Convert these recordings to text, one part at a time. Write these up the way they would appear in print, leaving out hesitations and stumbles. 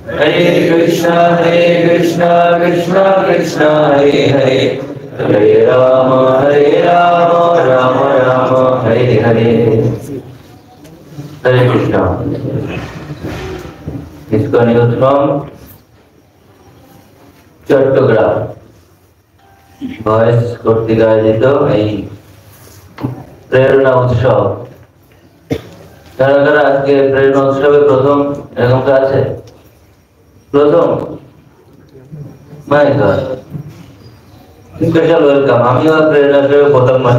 Hare Krishna Krishna Krishna Hare Hare, Hare Rama Rama Rama Hare Hare. Hare Krishna. ISKCON Youth from Chattogram voice কর্তৃক আয়োজিত এই প্রেরণা উৎসব। কারা কারা আজকে প্রেরণা উৎসবে প্রথম এরকম আছে? প্রথম? My god, special welcome. আমিও প্রেরণা উৎসবে প্রথম মানে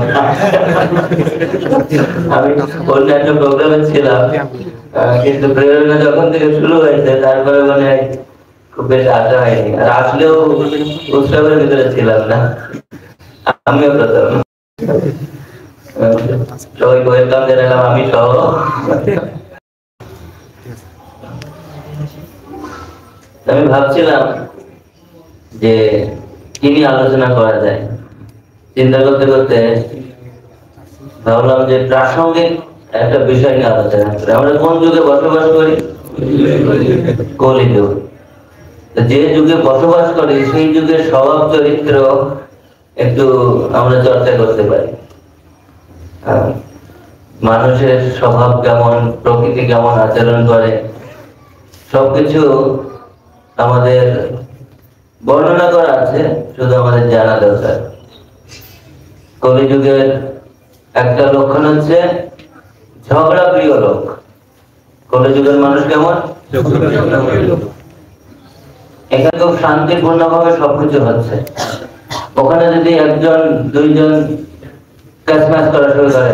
আমি অন্য একটা প্রোগ্রামে ছিলাম, কিন্তু প্রেরণা যখন থেকে শুরু হয়েছে তারপরে মানে খুব বেশ আশা হয়নি, আর আসলেও উৎসবের ভিতরে ছিলাম না। আমিও প্রথম। সবাইকে ওয়েলকাম জানালাম আমি সহ। আমি ভাবছিলাম যে কি নিয়ে আলোচনা করা যায়, চিন্তা করতে করতে ভাবলাম যে প্রাসঙ্গিক একটা বিষয় নিয়ে আলোচনা করি। আমরা কোন যুগে বসবাস করি? কলিযুগ। যে যুগে বসবাস করি সেই যুগের স্বভাব চরিত্র একটু আমরা চর্চা করতে পারি। মানুষের স্বভাব কেমন, প্রকৃতি কেমন আচরণ করে, সবকিছু আমাদের বর্ণনা করা আছে, শুধু আমাদের জানা দরকার। কলিযুগের একটা লক্ষণ হচ্ছে ঝগড়া প্রিয় লোক। কলিযুগের মানুষ কেমন? এখানে খুব শান্তিপূর্ণ ভাবে সবকিছু হচ্ছে, ওখানে যদি একজন দুইজন ক্যাচম্যাচ করা শুরু করে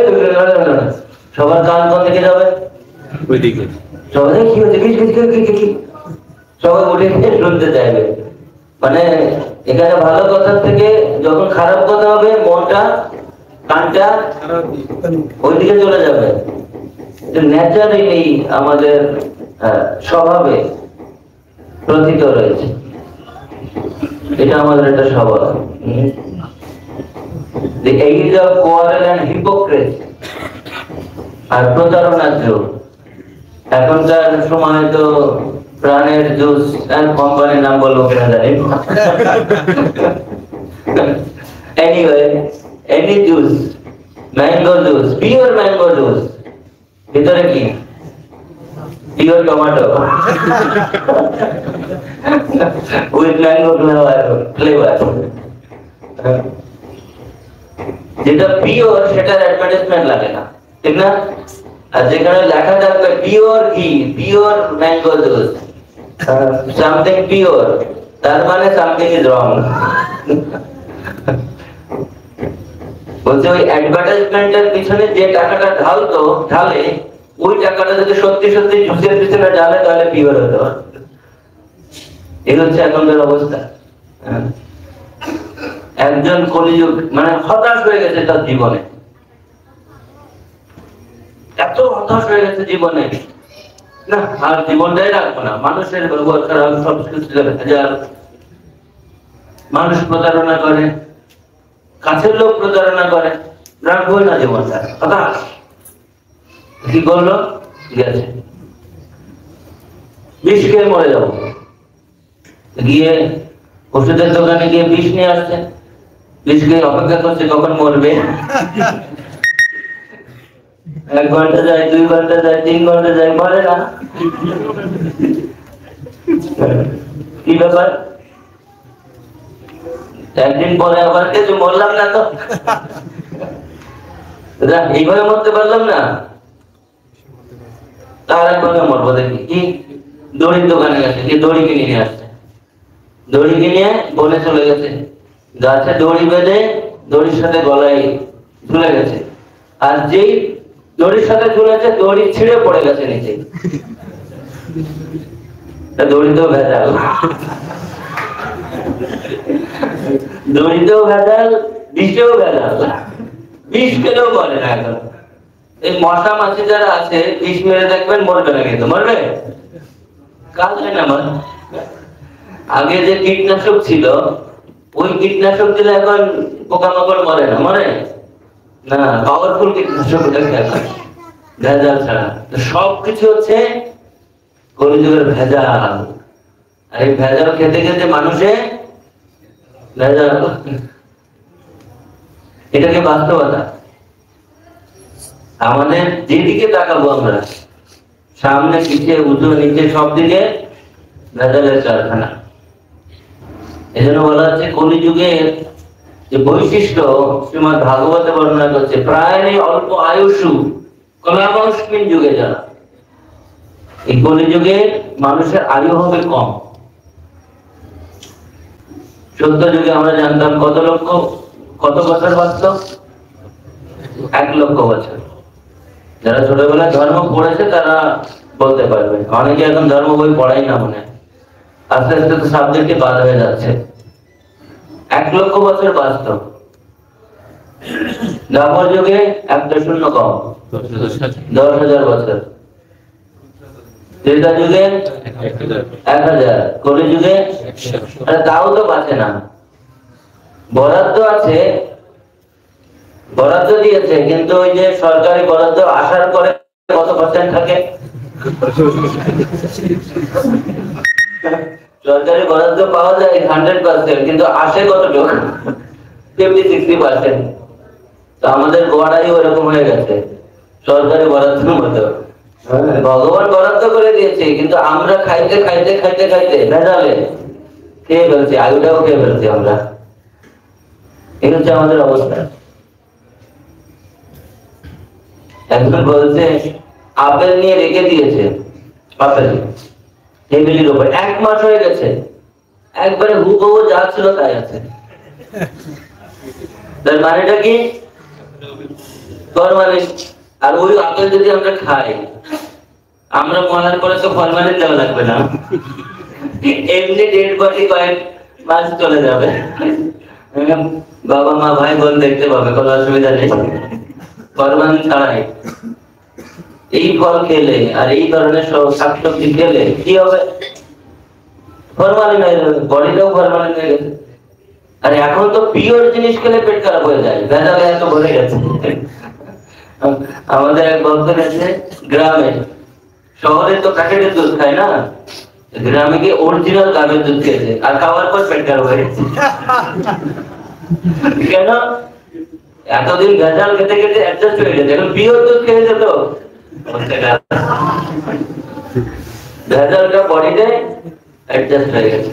সবার কান কোন দিকে যাবে? ওইদিকে। সবাই কি হচ্ছে, সবাই উঠে শুনতে চাইবে। মানে এখানে ভালো কথার থেকে যখন খারাপ কথা হবে মনটা কানটা ওইদিকে চলে যাবে। ন্যাচারালি আমাদের স্বভাবে প্রথিত রয়েছে, এটা আমাদের একটা স্বভাব। The age of quarrel and hypocrisy, আর প্রতারণার যুগ। এখনকার সময় তো প্রাণের জুস আর কোম্পানির নাম বলবো কিনা জানি। Anyway, any juice, mango juice, pure mango juice, ভিতরে কি? Pure tomato with mango flavor. যেটা পিওর সেটার অ্যাডভার্টাইজমেন্ট লাগে না, ঠিক না? আর যেখানে লেখা থাকবে পিওর ঘি, pure mango juice, something pure, তার মানে সামথিং ইজ রং। বলছে ওই অ্যাডভার্টাইজমেন্টের পিছনে যে টাকাটা ঢালে ওই টাকাটা যদি সত্যি সত্যি জুসের পিছনে ঢালে তাহলে পিওর হতো। এই হচ্ছে এখনকার অবস্থা। একজন কলিযুগ মানে হতাশ হয়ে গেছে তার জীবনে, এত হতাশ হয়ে গেছে জীবনে, না আর জীবনটাই রাখবো না, মানুষের ব্যবহার খারাপ, সবকিছু ভেজাল, মানুষ প্রতারণা করে, কাছের লোক প্রতারণা করে, রাখবো না জীবনটা, হতাশ। কি করলো? ঠিক আছে, বিষ খেয়ে মরে যাবো। গিয়ে ওষুধের দোকানে গিয়ে বিষ নিয়ে আসছে, বিষ খেয়ে অপেক্ষা করছে কখন মরবে। 1 ঘন্টা যায়, 2 ঘন্টা যায়, 3 ঘন্টা যায়, মরে না। কি ব্যাপার? একদিন পরে আবার কিছু মরলাম না তো, এইভাবে মরতে পারলাম না, তার একভাবে মরবো। দেখি কি দড়ির দোকানে গেছে, কি দড়ি কিনে নিয়ে আসছে, দড়ি কিনে বনে চলে গেছে, গাছে দড়ি বেঁধে দড়ির সাথে গলায় ঝুলে গেছে, আর যেই দড়ির সাথে ঝুলেছে দড়ি ছিঁড়ে পড়ে গেছে নিচে। দড়িতেও ভেজাল, দড়িতেও ভেজাল, বিষেও ভেজাল, বিষ খেলেও বলে না। এখন এই মশা মাছি যারা আছে বিষ মেরে দেখবেন মরবে না, কিন্তু মরবে কাজ হয় না। আমার আগে যে কীটনাশক ছিল ওই কীটনাশক দিলে এখন পোকামাকড় মরে না, মরে না, পাওয়ারফুল কীটনাশক ভেজাল ছাড়া। সবকিছু হচ্ছে কলিযুগের ভেজাল। আর এই ভেজাল খেতে খেতে মানুষে ভেজাল, এটাকে বাস্তবতা। আমাদের যেদিকে তাকাবো আমরা, সামনে পিছিয়ে উঁচু নিচে সব দিকে ভেজালের কারখানা। এই জন্য বলা হচ্ছে কলিযুগের যে বৈশিষ্ট্য শ্রীমদ্ ভাগবতে বর্ণনা করছে, প্রায় অল্প আয়ুষু কলাবস্মিন যুগে যারা। এই কলিযুগে মানুষের আয়ু হবে কম। সত্য যুগে আমরা জানতাম কত বছর বাঁচত? 1 লক্ষ বছর। যারা ছোটবেলায় ধর্ম পড়েছে তারা বলতে পারবে। অনেকে এখন ধর্ম বই পড়াই না মনে, আস্তে আস্তে তো সাবজেক্টে বাদ হয়ে যাচ্ছে। 1 লক্ষ বছর বাঁচত। দ্বাপর যুগে 1.0 কম, 10,000 বছর। ত্রেতা যুগে 1000, কলি যুগে তাও তো বাঁচে না। বরাদ্দ আছে, বরাদ্দ দিয়েছে, কিন্তু ওই যে সরকারি বরাদ্দ আসার পরে কত পার্সেন্ট থাকে? সরকারি বরাদ্দ পাওয়া যায় 100%, কিন্তু আসে কতটুকু? 50-60%। তো আমাদের গোয়াটাই ওরকম হয়ে গেছে, সরকারি বরাদ্দের মতো। ভগবান বরাদ্দ করে দিয়েছে, কিন্তু আমরা খাইতে খাইতে খাইতে খাইতে ভেজালে খেয়ে ফেলছি, আয়ুটাও খেয়ে ফেলছি আমরা। এই হচ্ছে আমাদের অবস্থা। একজন বলছে আপেল নিয়ে রেখে দিয়েছে, আপেল টেবিলের উপর 1 মাস হয়ে গেছে, একবারে হুবহু যা ছিল তাই আছে। তার মানেটা কি? ফরমালিন। আর ওই আপেল যদি আমরা খাই, আমরা মরার পরে তো ফরমালিন দেওয়া লাগবে না, এমনি ডেড বডি কয়েক মাস চলে যাবে, বাবা মা ভাই বোন দেখতে পাবে, কোনো অসুবিধা নেই, ফরমালিন ছাড়াই। এই ফল খেলে আর এই ধরনের শাকসবজি খেলে কি হবে? ফরমালিন হয়ে যাবে, বডিটাও ফরমালিন হয়ে গেছে। আর এখন তো পিওর জিনিস খেলে পেট খারাপ হয়ে যায়, ভেজালে এত ভরে গেছে। আমাদের এক ভক্ত আছে গ্রামে, শহরে তো প্যাকেটের দুধ খায় না, গ্রামে গিয়ে অরিজিনাল গাভীর দুধ খেয়েছে, আর খাওয়ার পর পেট খারাপ হয়ে গেছে। কেন? এতদিন ভেজাল খেতে খেতে অ্যাডজাস্ট হয়ে গেছে, এখন পিওর দুধ খেয়েছে তো ভেজালটা বডিতে অ্যাডজাস্ট হয়ে গেছে।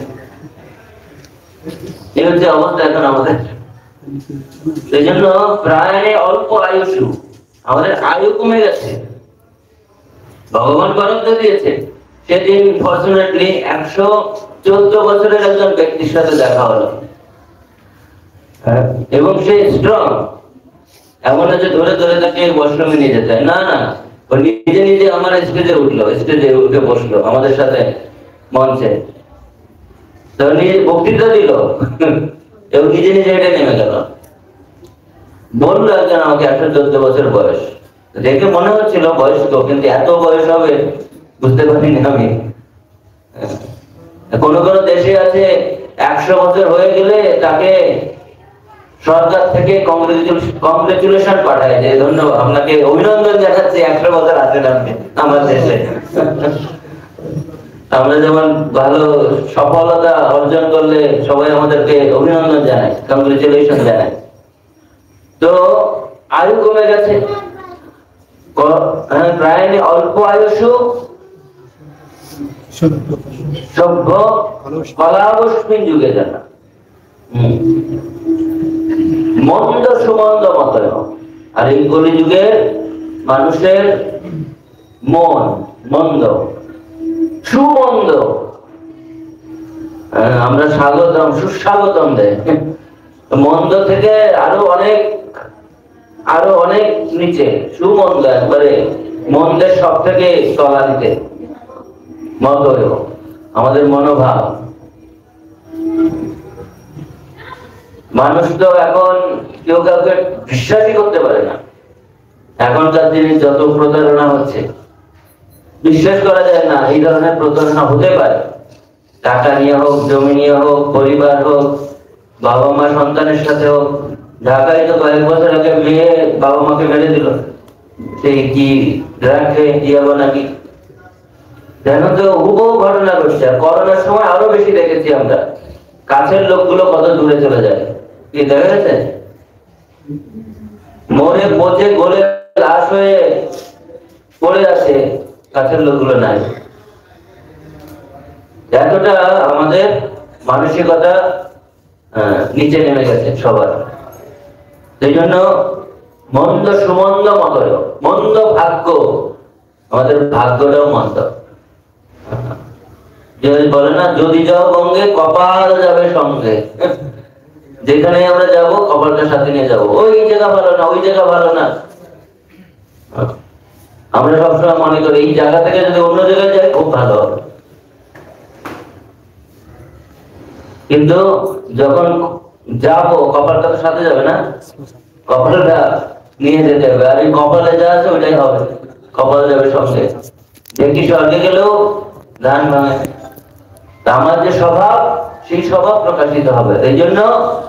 এই হচ্ছে অবস্থা এখন আমাদের। সেই জন্য প্রায় অল্প আয়ুষু, আমাদের আয়ু কমে গেছে। ভগবান বরাদ্দ দিয়েছে। সেদিন ফরচুনেটলি 114 বছরের একজন ব্যক্তির সাথে দেখা হলো, এবং সে স্ট্রং। এমন আছে ধরে ধরে তাকে বৈষ্ণবে নিয়ে যেতে হয় না, না, ও নিজে নিজে আমার স্টেজে উঠলো, স্টেজে উঠে বসলো আমাদের সাথে মঞ্চে, তো নিজে বক্তৃতা দিল, এবং নিজে নিজে এটা নেমে গেল। বললো একজন আমাকে 114 বছর বয়স, দেখে মনে হচ্ছিল বয়স্ক, কিন্তু এত বয়স হবে বুঝতে পারিনি আমি। কোন কোন দেশে আছে 100 বছর হয়ে গেলে তাকে সরকার থেকে কংগ্রেচুলেশন পাঠায়, যে ধন্যবাদ, আপনাকে অভিনন্দন জানাচ্ছি, 100 বছর আছেন আপনি আমার দেশে। আমরা যেমন ভালো সফলতা অর্জন করলে সবাই আমাদেরকে অভিনন্দন জানায়, কংগ্রেচুলেশন জানায়। তো আয়ু কমে গেছে, প্রায় অল্প আয়ুষু সভ্য কলাবস্মিন যুগে জানা। মন্দ সুমন্দ মতয়। আর এই কলি যুগে মানুষের মন মন্দ, সুমন্দ। আমরা স্বাগতম, সুস্বাগতম দেয়, মন্দ থেকে আরো অনেক নিচে, সুমন্দ, একবারে মন্দের সব থেকে তলানিতে মত আমাদের মনোভাব। মানুষ তো এখন কেউ কাউকে বিশ্বাসই করতে পারে না। এখনকার দিনে যত প্রতারণা হচ্ছে, বিশ্বাস করা যায় না এই ধরনের প্রতারণা হতে পারে। টাকা নিয়ে হোক, জমি নিয়ে হোক, পরিবার হোক, বাবা মা সন্তানের সাথে হোক। ঢাকায় তো কয়েক বছর আগে মেয়ে বাবা মাকে মেরে দিল, সেই কি ড্রাগ খেয়ে দিয়াবো নাকি, দেখো তো হুবহু ঘটনা ঘটছে। করোনার সময় আরো বেশি দেখেছি আমরা, কাছের লোকগুলো কত দূরে চলে যায়। কি দেখা গেছে? মরে পচে গলে লাশ হয়ে পড়ে আছে, কাছের লোকগুলো নাই। এতটা আমাদের মানসিকতা নিচে নেমে গেছে সবার। সেই জন্য মন্দ সুমন্দ মতয়, মন্দ ভাগ্য, আমাদের ভাগ্যটাও মন্দ। যদি বলে না, যদি যাও গঙ্গে কপাল যাবে সঙ্গে। যেখানে আমরা যাব কপালটা সাথে নিয়ে যাবো। ওই জায়গা ভালো না, ওই জায়গা ভালো না, আমরা সবসময় মনে করি এই জায়গা থেকে যদি অন্য জায়গায় যাই খুব ভালো হবে। কিন্তু যখন যাবো কপালটা তো সাথে যাবে না, কপালটা নিয়ে যেতে হবে। আর এই কপালে যা আছে ওইটাই হবে, কপাল যাবে সঙ্গে। দেখি স্বর্গে গেলেও ধান ভাঙে। আমার যে স্বভাব, সেই স্বভাব প্রকাশিত হবে। এই জন্য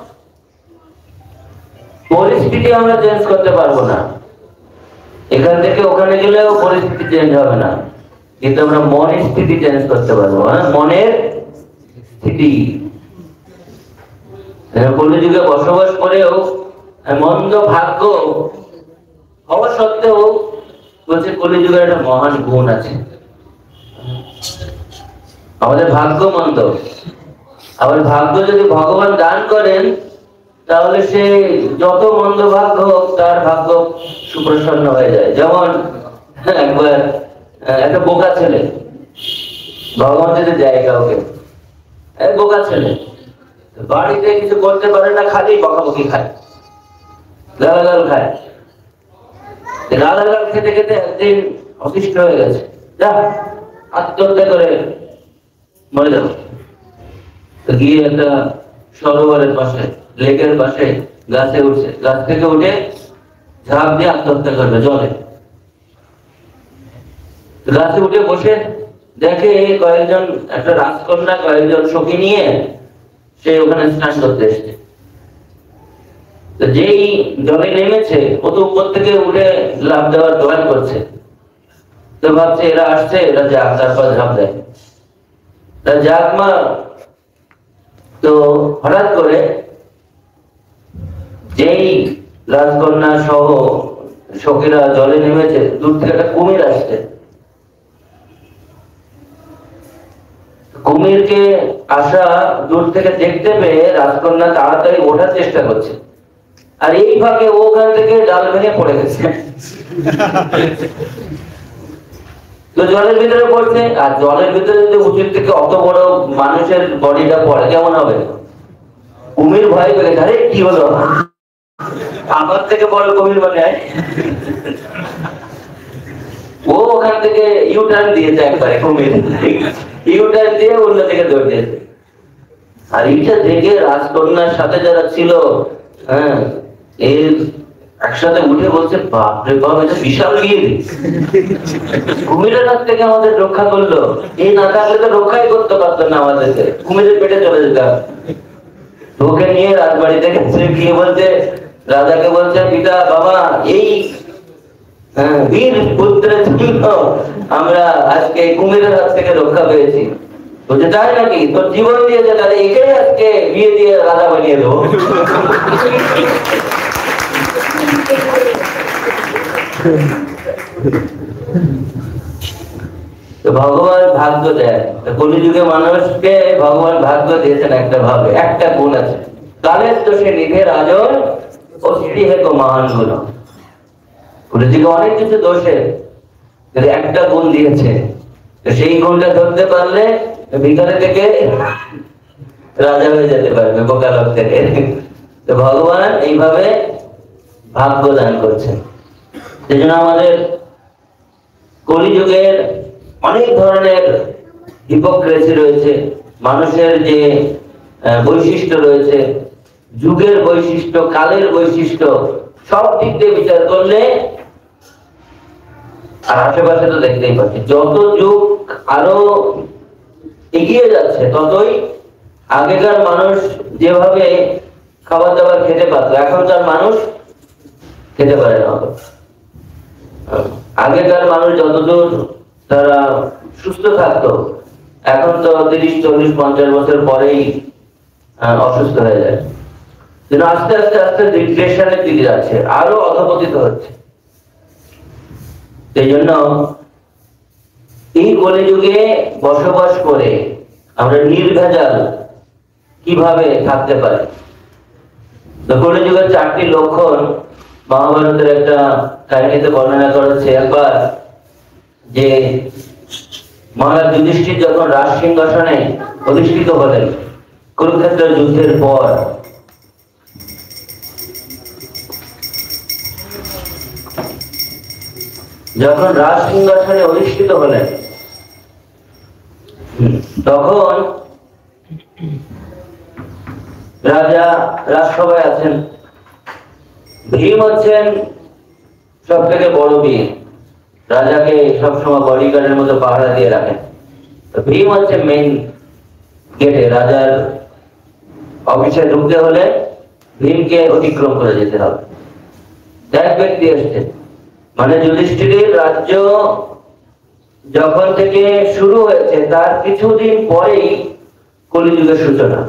পরিস্থিতি আমরা চেঞ্জ করতে পারবো না, এখান থেকে ওখানে গেলেও পরিস্থিতি চেঞ্জ হবে না, কিন্তু আমরা মনের স্থিতি চেঞ্জ করতে পারবো। মনের স্থিতি। কলিযুগে বসবাস করেও মন্দ ভাগ্য হওয়া সত্ত্বেও বলছে কলিযুগের একটা মহান গুণ আছে। আমাদের ভাগ্য মন্দ, আবার ভাগ্য যদি ভগবান দান করেন তাহলে সে যত মন্দ ভাগ্য হোক তার ভাগ্য সুপ্রসন্ন হয়ে যায়। যেমন একবার একটা বোকা ছেলে, ভগবান যদি দেয় কাউকে, বোকা ছেলে বাড়িতে কিছু করতে পারে না, খালি বকাবকি খায়, গালাগাল খায়। গালাগাল খেতে খেতে একদিন অতিষ্ঠ হয়ে গেছে, যা আত্মহত্যা করে মরে যাবো। গিয়ে একটা সরোবরের পাশে, লেকের পাশে গাছে উঠছে, গাছ থেকে উঠে ঝাঁপ দিয়ে আত্মহত্যা করবে জলে। গাছে উঠে বসে দেখে কয়েকজন, একটা রাজকন্যা কয়েকজন সখী নিয়ে সে ওখানে স্নান করতে এসছে। যেই জলে নেমেছে ও তো উপর থেকে উঠে লাফ দেওয়ার দোয়ান করছে, তো ভাবছে এরা আসছে, এরা যাক, তারপর ঝাঁপ দেয়। তা যাক মা। তো হঠাৎ করে যেই রাজকন্যা সহ সখীরা জলে নেমেছে, দূর থেকে একটা কুমির আসছে। কুমিরকে আসা দূর থেকে দেখতে পেয়ে রাজকন্যা তাড়াতাড়ি ওঠার চেষ্টা করছে, আর এই ফাঁকে ওখান থেকে ডাল ভেঙে পড়ে গেছে। তো জলের ভিতরে পড়ছে, আর জলের ভিতরে যদি উচিত থেকে অত বড় মানুষের বডিটা পড়ে কেমন হবে? কুমির ভয় পেয়ে গেছে, আরে কি হলো, আমার থেকে বড় কুমির মানে। ও ওখান থেকে ইউটার্ন দিয়েছে একবারে, কুমির ইউটার্ন দিয়ে অন্য দিকে দৌড় দিয়েছে। আর এইটা দেখে রাজকন্যার সাথে যারা ছিল, এর একসাথে উঠে বলছে, বাপরে বাপ, এটা বিশাল গিয়ে কুমিরের হাত থেকে আমাদের রক্ষা করলো। এই না থাকলে তো রক্ষাই করতে পারতো না আমাদেরকে, কুমিরের পেটে চলে যেতাম। ওকে নিয়ে রাজবাড়িতে গিয়ে বলছে, রাজাকে বলছে, পিতা বাবা, এই বীর পুত্রের জন্য আমরা আজকে কুমিরের হাত থেকে রক্ষা পেয়েছি। বলছে, তাই নাকি? তোর জীবন দিয়েছে, তাহলে এটাই আজকে বিয়ে দিয়ে রাজা বানিয়ে দেবো। ভগবান ভাগ্য দেয়, কলিযুগে মানুষকে ভগবান ভাগ্য দিয়েছেন একটা ভাবে, একটা গুণ আছে, কালের দোষে নিধে রাজন অস্থি হেত মহান গুণ। কলিযুগে অনেক কিছু দোষে, কিন্তু একটা গুণ দিয়েছে, সেই গুণটা ধরতে পারলে ভিখারি থেকে রাজা হয়ে যেতে পারবে, বোকা লোক থেকে। তো ভগবান এইভাবে ভাগ্য দান করছেন। সেই জন্য আমাদের কলিযুগের অনেক ধরনের হিপোক্রেসি রয়েছে, মানুষের যে বৈশিষ্ট্য রয়েছে, যুগের বৈশিষ্ট্য, কালের বৈশিষ্ট্য, সব দিক দিয়ে বিচার করলে, আর আশেপাশে তো দেখতেই পাচ্ছি, যত যুগ আরো এগিয়ে যাচ্ছে ততই আগেকার মানুষ যেভাবে খাবার দাবার খেতে পারতো, এখনকার মানুষ খেতে পারে না। আগেকার মানুষ যতদূর তারা সুস্থ থাকতো, এখন তো 30, 40, 50 বছর পরেই অসুস্থ হয়ে যায়। যেন আস্তে আস্তে আস্তে ডিপ্রেশনের দিকে যাচ্ছে, আরো অধপতিত হচ্ছে। সেই জন্য এই কলিযুগে বসবাস করে আমরা নির্ভেজাল কিভাবে থাকতে পারি। কলিযুগের 4টি লক্ষণ মহাভারতের একটা কাহিনীতে বর্ণনা করেছে একবার, যে মহারাজ যুধিষ্ঠির যখন রাজ সিংহাসনে অধিষ্ঠিত হলেন কুরুক্ষেত্রের যুদ্ধের পর, যখন রাজ সিংহাসনে অধিষ্ঠিত হলেন তখন রাজা রাজসভায় আছেন। ভীম হচ্ছেন সব থেকে বড় বীর, রাজাকে সবসময় বডিগার্ডের মতো পাহারা দিয়ে রাখেন। ভীম হচ্ছে মেইন গেটে, রাজার অফিসে ঢুকতে হলে ভীমকে অতিক্রম করে যেতে হবে। এক ব্যক্তি এসছে, মানে যুধিষ্ঠিরের রাজ্য যখন থেকে শুরু হয়েছে তার কিছুদিন পরেই কলিযুগের সূচনা।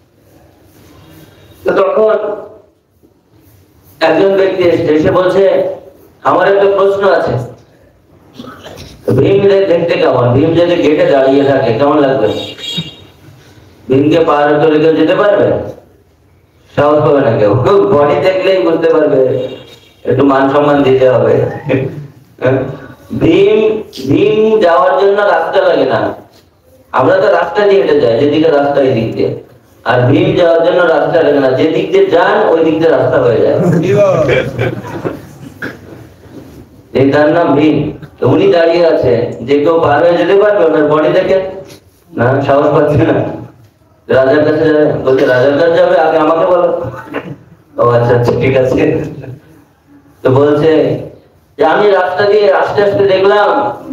তো তখন একজন ব্যক্তি এসছে, এসে বলছে আমার একটা প্রশ্ন আছে। ভীম দেখতে কেমন? ভীম যদি গেটে দাঁড়িয়ে থাকে কেমন লাগবে? ভীমকে পার করে কেউ যেতে পারবে? সাহস পাবে না কেউ। বডি দেখলেই বুঝতে পারবে একটু মান সম্মান দিতে হবে। ভীম ভীম যাওয়ার জন্য রাস্তা লাগে না, আমরা তো রাস্তা দিয়ে হেঁটে যাই, যেদিকে রাস্তা এই দিক দিয়ে। আর ভীম যাওয়ার জন্য রাস্তা লাগে না, যে দিক দিয়ে যান ওই দিক দিয়ে রাস্তা হয়ে যায়। এই তার নাম ভীম। উনি দাঁড়িয়ে আছে, যে কেউ পার হয়ে যেতে পারবে ওনার বডি দেখে? না, সাহস পাচ্ছে না। রাজার কাছে যাবে, বলছে রাজার কাছে যাবে, আগে আমাকে বলো। ও আচ্ছা আচ্ছা ঠিক আছে। তো বলছে যে আমি রাস্তা দিয়ে আস্তে আস্তে দেখলাম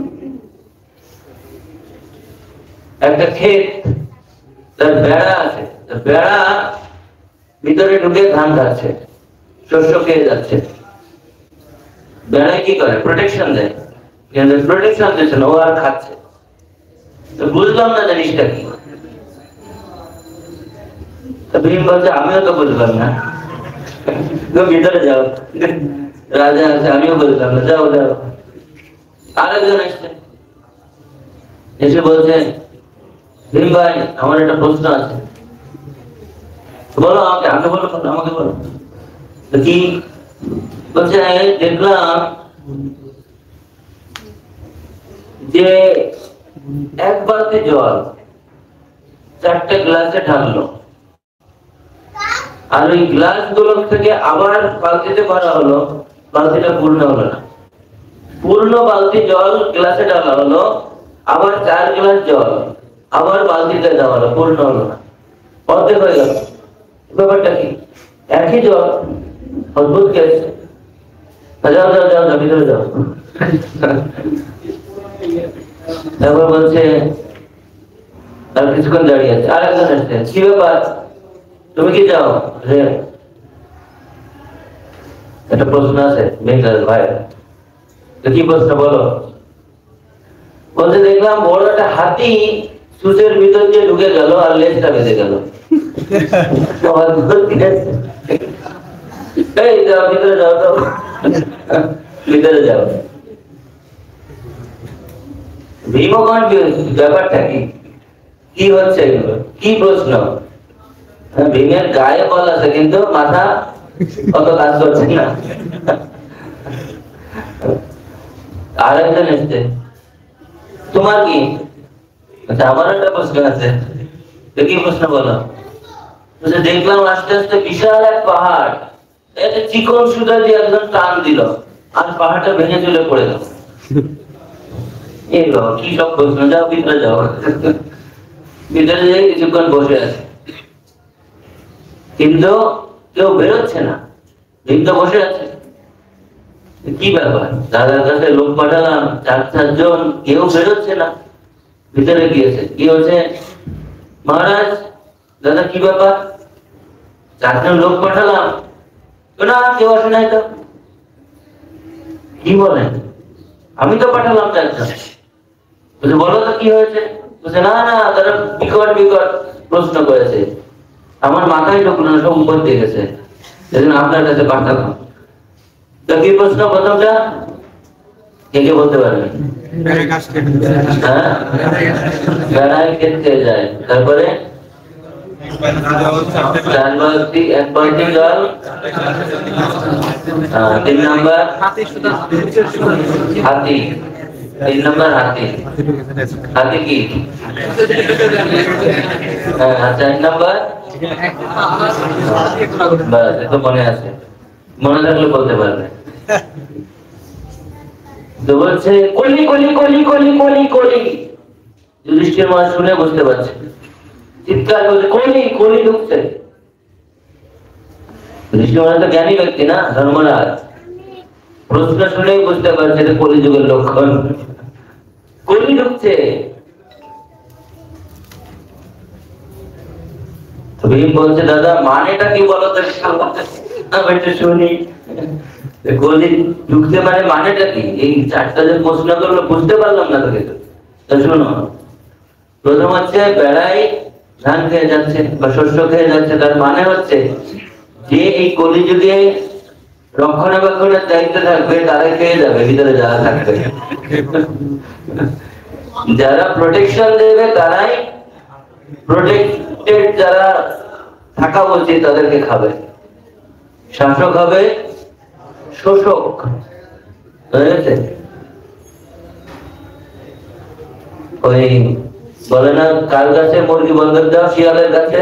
একটা ক্ষেত, তার বেড়া আছে, বেড়া ভিতরে ঢুকে ধান খাচ্ছে, শস্য খেয়ে যাচ্ছে। বেড়ায় কি করে? প্রোটেকশন দেয়, কিন্তু প্রোটেকশন দিচ্ছে না, ও আর খাচ্ছে। তো বুঝলাম না জিনিসটা কি। ভীম বলছে আমিও তো বুঝলাম না, ভিতরে যাও। রাজা আছে, আমিও বুঝলাম না, যাও যাও। আরেকজন আসছে, এসে বলছে ভীম ভাই আমার একটা প্রশ্ন আছে। বলো আমাকে, আমাকে বলো, আমাকে বলো। তো কি বলছে? দেখলাম যে এক বালতি জল 4টে গ্লাসে ঢাললো, আর ওই গ্লাস গুলো থেকে আবার বালতিতে ভরা হলো, বালতিটা পূর্ণ হলো না। পূর্ণ বালতি জল গ্লাসে ঢালা হলো, আবার 4 গ্লাস জল আবার বালতিতে দেওয়া হলো, পূর্ণ হলো না, অর্ধেক হয়ে গেল। ব্যাপারটা কি? একই জল, অদ্ভুত কেস। যাও যাও যাও, ভিতরে যাও। তারপর বলছে, আর কিছুক্ষণ দাঁড়িয়ে আছে, আরেকজন আসছে, কি ব্যাপার তুমি কি যাও? একটা প্রশ্ন আছে ভাই। তো কি প্রশ্ন বলো? বলতে দেখলাম বড় একটা হাতি সুচের ভিতর দিয়ে ঢুকে গেল আর লেজটা বেঁধে গেল। এই যাও ভিতরে যাও, তো ভিতরে যাও। ভীমগণ ব্যাপারটা কি? কি হচ্ছে এগুলো? কি প্রশ্ন? ভীমের গায়ে বল আছে কিন্তু মাথা অত কাজ করছে না। আরেকজন এসছে, তোমার কি? আচ্ছা আমার একটা প্রশ্ন আছে। তো কি প্রশ্ন বলো? দেখলাম আস্তে আস্তে বিশাল এক পাহাড়, একটা চিকন সুতা দিয়ে একজন টান দিল আর পাহাড়টা ভেঙে চলে পড়ে গেল। এলো কি সব প্রশ্ন? যাও ভিতরে যাও। ভিতরে যাই কিছুক্ষণ বসে আছে, কিন্তু কেউ বেরোচ্ছে না, ভীম তো বসে আছে। কি ব্যাপার? দাদার কাছে লোক পাঠালাম 4 জন, কেউ বেরোচ্ছে না। ভিতরে গিয়েছে, কি হচ্ছে মহারাজ? দাদা কি ব্যাপার? 4 জন লোক পাঠালাম, না কেউ আসে নাই তো। কি বলেন? আমি তো পাঠালাম 4 জন। বলছে বলো তো কি হয়েছে? বলছে না না, তারা বিকট বিকট প্রশ্ন করেছে, আমার মাথায় ঢুকলো না, সব উপর দিয়ে গেছে, সেজন্য আপনার কাছে পাঠালাম। তো কি প্রশ্ন প্রথমটা? কে কে বলতে পারবে? হ্যাঁ, বেড়ায় খেতে যায়, তারপরে এক বালতি জল, 3 নম্বর হাতি, 3 নম্বর হাতি, হাতি কি? হ্যাঁ, 4 নম্বর বাস, এত মনে আছে, মনে থাকলে বলতে পারবে। তো বলছে কলি কলি কলি কলি কলি কলি। যুধিষ্ঠির মহারাজ শুনে বুঝতে পারছে, চিৎকার করছে কলি কলি ঢুকছে। যুধিষ্ঠির মহারাজ তো জ্ঞানী ব্যক্তি না, ধর্মরাজ, প্রশ্ন শুনেই বুঝতে পারছে যে কলিযুগের লক্ষণ, কলি ঢুকছে। ভীম বলছে দাদা মানেটা কি বলতো, আমি একটু শুনি। কলি ঢুকতে মানেটা কি? এই 4টা যে প্রশ্ন করলো বুঝতে পারলাম না তোকে। তো শোনো, প্রথম হচ্ছে বেড়াই ধান খেয়ে যাচ্ছে বা শস্য খেয়ে যাচ্ছে, তার মানে হচ্ছে যে এই কলিযুগে রক্ষণাবেক্ষণের দায়িত্ব থাকবে তারাই খেয়ে যাবে, ভিতরে যারা থাকবে। যারা প্রোটেকশন দেবে তারাই, প্রোটেক্টেড যারা থাকা উচিত তাদেরকে খাবে। শাসক হবে শোষক, বুঝেছে? ওই বলে না, কার কাছে মুরগি বন্ধক দাও? শিয়ালের কাছে।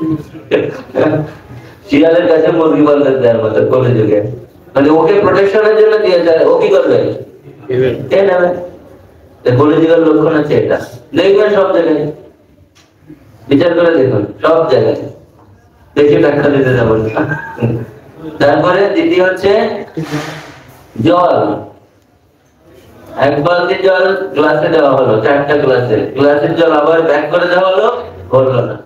শিয়ালের কাছে মুরগি বন্ধক দেওয়ার মতো কলিযুগে, মানে ওকে প্রোটেকশনের জন্য দিয়ে যায়, ও কি করবে? কলিযুগের লক্ষণ আছে এটা, দেখবেন সব জায়গায়, বিচার করে দেখুন সব জায়গায়, বেশি ব্যাখ্যা দিতে যাবো। তারপরে দ্বিতীয় হচ্ছে জল, 1 বালতি জল গ্লাসে দেওয়া হলো, 4টা গ্লাসে, গ্লাসের জল আবার ব্যাক করে দেওয়া হলো, হলো না।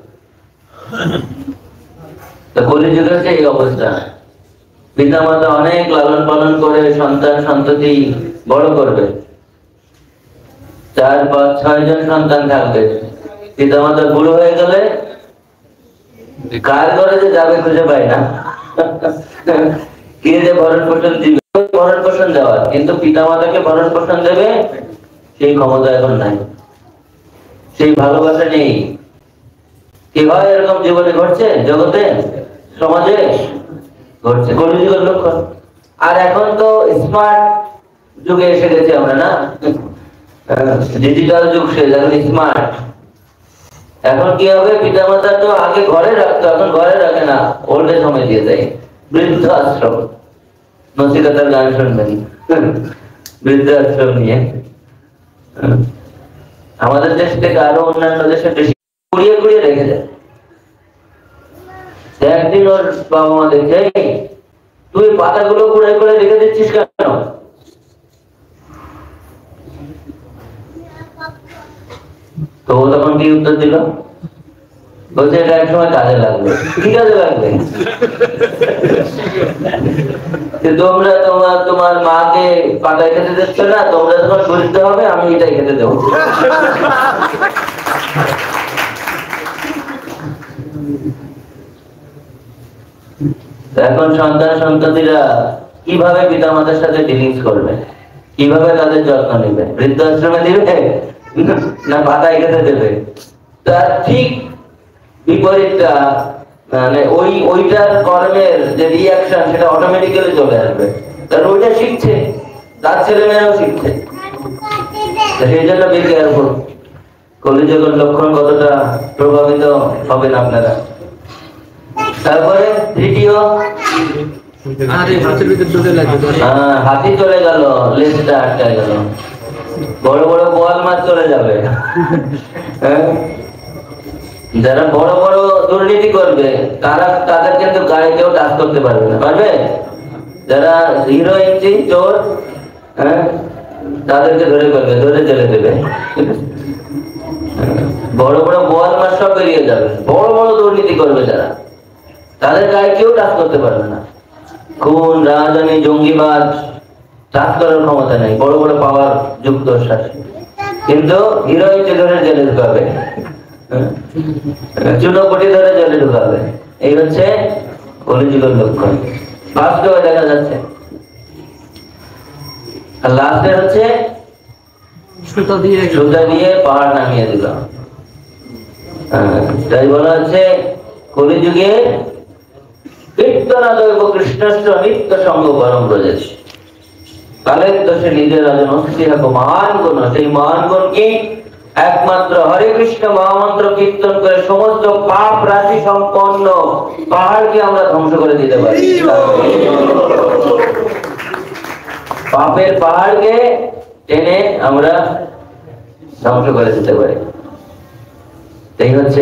তো কলিযুগে হচ্ছে এই অবস্থা। পিতা মাতা অনেক লালন পালন করে সন্তান সন্ততি বড় করবে, 4, 5, 6 জন সন্তান থাকবে। পিতা মাতা বুড়ো হয়ে গেলে কার ঘরে যে যাবে খুঁজে পায় না, কে যে ভরণ পোষণ দিবে, ভরণ পোষণ দেওয়ার, কিন্তু পিতা মাতাকে ভরণ পোষণ দেবে সেই ক্ষমতা এখন নাই, সেই ভালোবাসা নেই। কি হয় এরকম জীবনে ঘটছে, জগতে সমাজে ঘটছে, কলিযুগের লক্ষণ। আর এখন তো স্মার্ট যুগে এসে গেছে আমরা, না ডিজিটাল যুগ, সে এখন স্মার্ট। এখন কি হবে, পিতা মাতা তো আগে ঘরে রাখতো, এখন ঘরে রাখে না, ওল্ড এজ হোমে দিয়ে দেয়, বৃদ্ধ আশ্রম। নচিকেতার গান শুনবেন বৃদ্ধ আশ্রম নিয়ে। আমাদের দেশ থেকে আরো অন্যান্য দেশে বেশি কুড়িয়ে কুড়িয়ে রেখে যায়। একদিন ওর বাবা মা দেখে, তুই পাতাগুলো কুড়াই করে রেখে দিচ্ছিস কেন? তো ও তখন কি উত্তর দিল? বলছে এটা এক সময় কাজে লাগবে। কি কাজে লাগবে? তোমরা তোমার মাকে পাতায় খেতে দিচ্ছ না, তোমরা তখন বুঝতে হবে আমি এটাই খেতে দেবো। এখন সন্তান সন্ততিরা কিভাবে পিতা মাতার সাথে ডিলিংস করবে, কিভাবে তাদের যত্ন নেবে? বৃদ্ধাশ্রমে দিবে না পাতায় খেতে দেবে? তার ঠিক বিপরীতটা, মানে ওইটার কর্মের যে রিয়াকশন সেটা অটোমেটিক্যালি চলে আসবে, কারণ ওইটা শিখছে, তার ছেলে মেয়েরাও শিখছে। সেই জন্য বি কেয়ারফুল, কলিযুগের লক্ষণ কতটা প্রভাবিত হবেন আপনারা। তারপরে তৃতীয়, হাতি চলে গেল, লেজটা আটকায় গেল, বড় বড় বোয়াল মাছ চলে যাবে। যারা বড় বড় দুর্নীতি করবে তাদের কিন্তু গায়ে কেউ টাচ করতে পারবে না, পারবে? যারা হিরো ইঞ্চি চোর, তাদেরকে ধরে করবে, ধরে জেলে দেবে। বড় বড় বোয়াল মাছ সব বেরিয়ে যাবে। বড় বড় দুর্নীতি করবে যারা, তাদের গায়ে কেউ টাচ করতে পারবে না। খুন, রাজধানী, জঙ্গিবাদ টাচ করার ক্ষমতা নেই, বড় বড় পাওয়ার যুক্ত শাসক। কিন্তু হিরো ইচ্ছে ধরে জেলে ঢুকাবে, চুনোপুটি ধরে জেলে ঢুকাবে। এই হচ্ছে কলিযুগের লক্ষণ, বাস্তবে দেখা যাচ্ছে। আর লাস্টে হচ্ছে সুতা দিয়ে পাহাড় নামিয়ে দিল। তাই বলা হচ্ছে কলিযুগে কীর্তনাদৈব কৃষ্ণস্য নিত্য সঙ্গ পরম ব্রজেশ। কালের দোষে নিজের মহান গুণ, সেই মহান গুণ কি? একমাত্র হরে কৃষ্ণ মহামন্ত্র কীর্তন করে সমস্ত পাপ রাশি সম্পন্ন পাহাড়কে আমরা ধ্বংস করে দিতে পারি। পাপের পাহাড়কে টেনে আমরা ধ্বংস করে দিতে পারি। এই হচ্ছে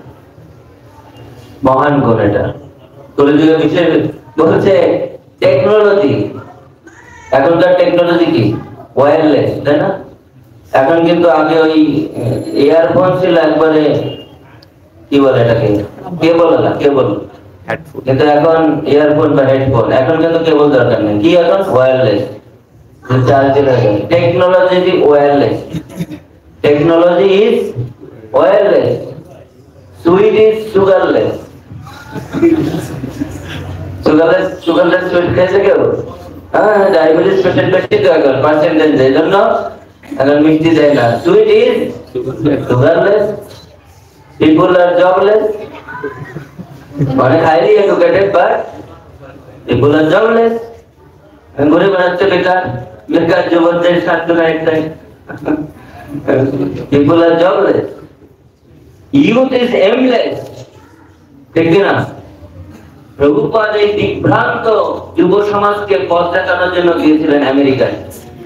মহান গুণ। এটা কলিযুগের বিশেষ বলছে টেকনোলজি। এখনকার টেকনোলজি কি? ওয়্যারলেস, তাই না? এখন কিন্তু আগে ওই ইয়ারফোন ছিল একবারে, কি বলে এটাকে, কেবল হেডফোন। কিন্তু এখন ইয়ারফোন বা হেডফোন, এখন কিন্তু কেবল দরকার নেই। কি এখন? Wireless. Technology is wireless, technology is wireless, sweet is sugarless. Sugarless sweet খেয়েছে কেউ? হ্যাঁ, ডায়াবেটিস পেশেন্ট বেশি তো এখন পার্সেন্টেজ, এই জন্য এখন মিষ্টি দেয় না। Sweet is sugarless, people are jobless, অনেক highly educated but people are jobless. ঘুরে বেড়াচ্ছে বেকার, বেকার যুবকদের সান্ত্বনা একটাই, people are jobless. Youth is aimless, ঠিক না? প্রভুপাদ এই বিভ্রান্ত যুব সমাজকে পথ দেখানোর জন্য গিয়েছিলেন আমেরিকায়।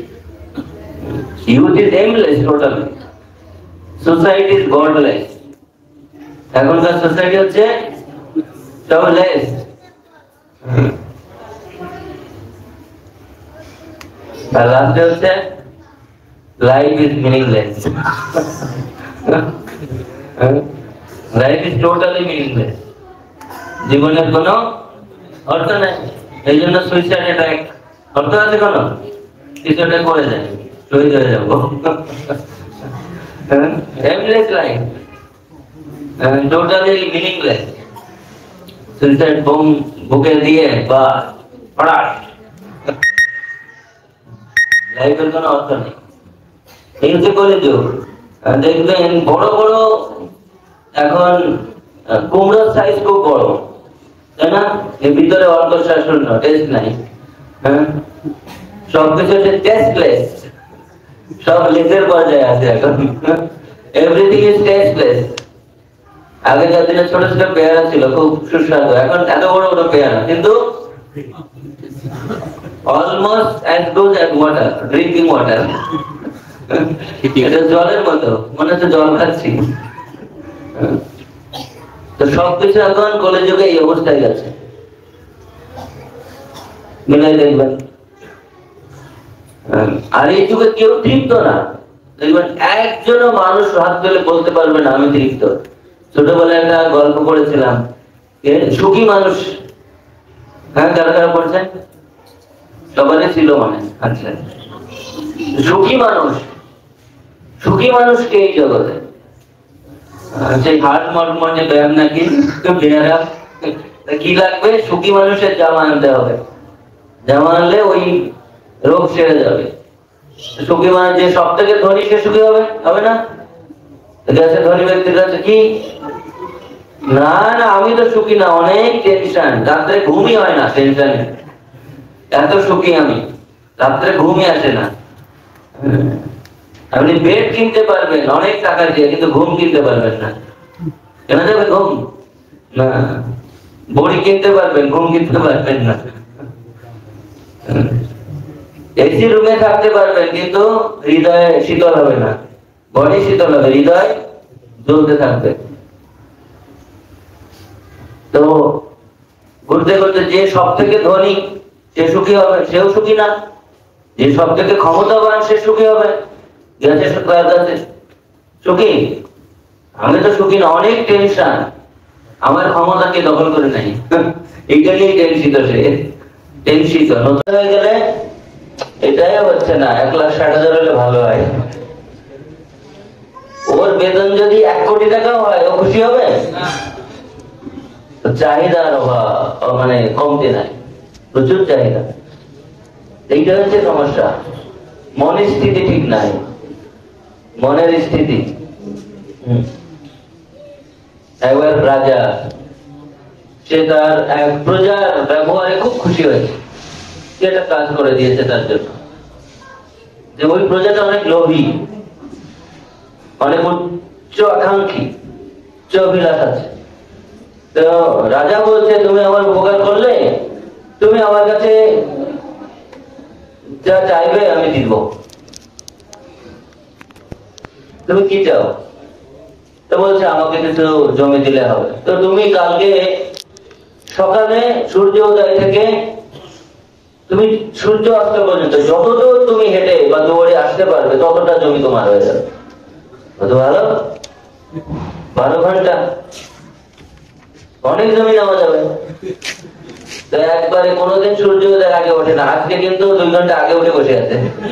Youth is aimless totally, society is godless. এখনকার সোসাইটি হচ্ছে জবলেস। আর লাস্টে হচ্ছে life is meaningless. Life is totally meaningless. জীবনের কোনো অর্থ নেই। এই জন্য সুইসাইড অ্যাটাক। অর্থ আছে কোনো? কিছু একটা করে যায়, শহীদ হয়ে যাবো। Aimless life, totally meaningless. Suicide bomb বুকে দিয়ে বা ফড়াস, লাইফের কোনো অর্থ নেই। এই হচ্ছে কলিযুগ। দেখবেন বড় বড় এখন কুমড়োর সাইজ খুব বড়, তাই না? এর ভিতরে অর্থ শাসন, টেস্ট নাই। হ্যাঁ, সবকিছু হচ্ছে টেস্টলেস, সব লেসের পর্যায়ে আছে এখন। Everything is tasteless. আগেকার দিনে ছোট ছোট পেয়ারা ছিল, খুব সুস্বাদু। এখন এত বড় বড় পেয়ারা, কিন্তু almost as good as water, drinking water. এটা জলের মতো, মনে হচ্ছে জল খাচ্ছি। তো সবকিছু এখন কলিযুগে এই অবস্থায় গেছে। মিলাই দেখবেন। আর এই যুগে কেউ তৃপ্ত না। দেখবেন একজনও মানুষ হাত তুলে বলতে পারবে না আমি তৃপ্ত। ছোটবেলায় একটা গল্প পড়েছিলাম, সুখী মানুষ। হ্যাঁ, কারা কারা পড়ছেন? সবারই ছিল মানে। আচ্ছা, সুখী মানুষ, সুখী মানুষকে এই জগতে সেই হার্ট মর্মনে ব্যায়াম নাকি কি লাগবে? সুখী মানুষের জামা আনতে হবে, জামা আনলে ওই রোগ সেরে যাবে। সুখী মানুষ যে সব থেকে ধনী, সে সুখী হবে, হবে না? ধনী ব্যক্তির কাছে কি না না, আমি তো সুখী না, অনেক টেনশন, রাত্রে ঘুমই হয় না টেনশনে। এত সুখী আমি, রাত্রে ঘুমই আসে না। আপনি বেড কিনতে পারবেন অনেক টাকা দিয়ে, কিন্তু ঘুম কিনতে পারবেন না। কেন যাবে ঘুম? না, বড়ি কিনতে পারবেন, ঘুম কিনতে পারবেন না। এসি রুমে থাকতে পারবেন, কিন্তু হৃদয় শীতল হবে না। বডি শীতল হবে, হৃদয় জ্বলতে থাকবে। তো ঘুরতে ঘুরতে যে সব থেকে ধনী সে সুখী হবে, সেও সুখী না। যে সব থেকে ক্ষমতাবান সে সুখী হবে, সুখী। আমি তো সুখী না, অনেক টেনশন, আমার ক্ষমতাকে দখল করে নাই। এইটা নিয়ে টেনশিত, সে টেনশিত। নতুন হয়ে গেলে এটাই হচ্ছে না, 1,60,000 হলে ভালো হয়। ওর বেতন যদি 1 কোটি টাকাও হয় ও খুশি হবে? চাহিদার অভাব, মানে কমতে নাই, প্রচুর চাহিদা। এইটা হচ্ছে সমস্যা। মনের স্থিতি ঠিক নাই, মনের স্থিতি। একবার রাজা, সে তার এক প্রজার ব্যবহারে খুব খুশি হয়েছে, সে একটা কাজ করে দিয়েছে তার জন্য। যে ওই প্রজাটা অনেক লোভী, অনেক উচ্চ আকাঙ্ক্ষী, উচ্চ অভিলাষ আছে। তো রাজা বলছে, তুমি আমার উপকার করলে, তুমি আমার কাছে যা চাইবে আমি দিব। তুমি কি চাও? তো বলছে, আমাকে কিছু জমি দিলে হবে। তো তুমি কালকে সকালে সূর্য উদয় থেকে তুমি সূর্য অস্ত পর্যন্ত যতদূর তুমি হেঁটে বা দৌড়ে আসতে পারবে ততটা জমি তোমার হয়ে যাবে। কত ভালো! 12 ঘন্টা অনেক জমি নেওয়া যাবে। তো একবারে কোনোদিন সূর্য উদয়ের আগে ওঠে না, আজকে কিন্তু 2 ঘন্টা আগে উঠে বসে আছে।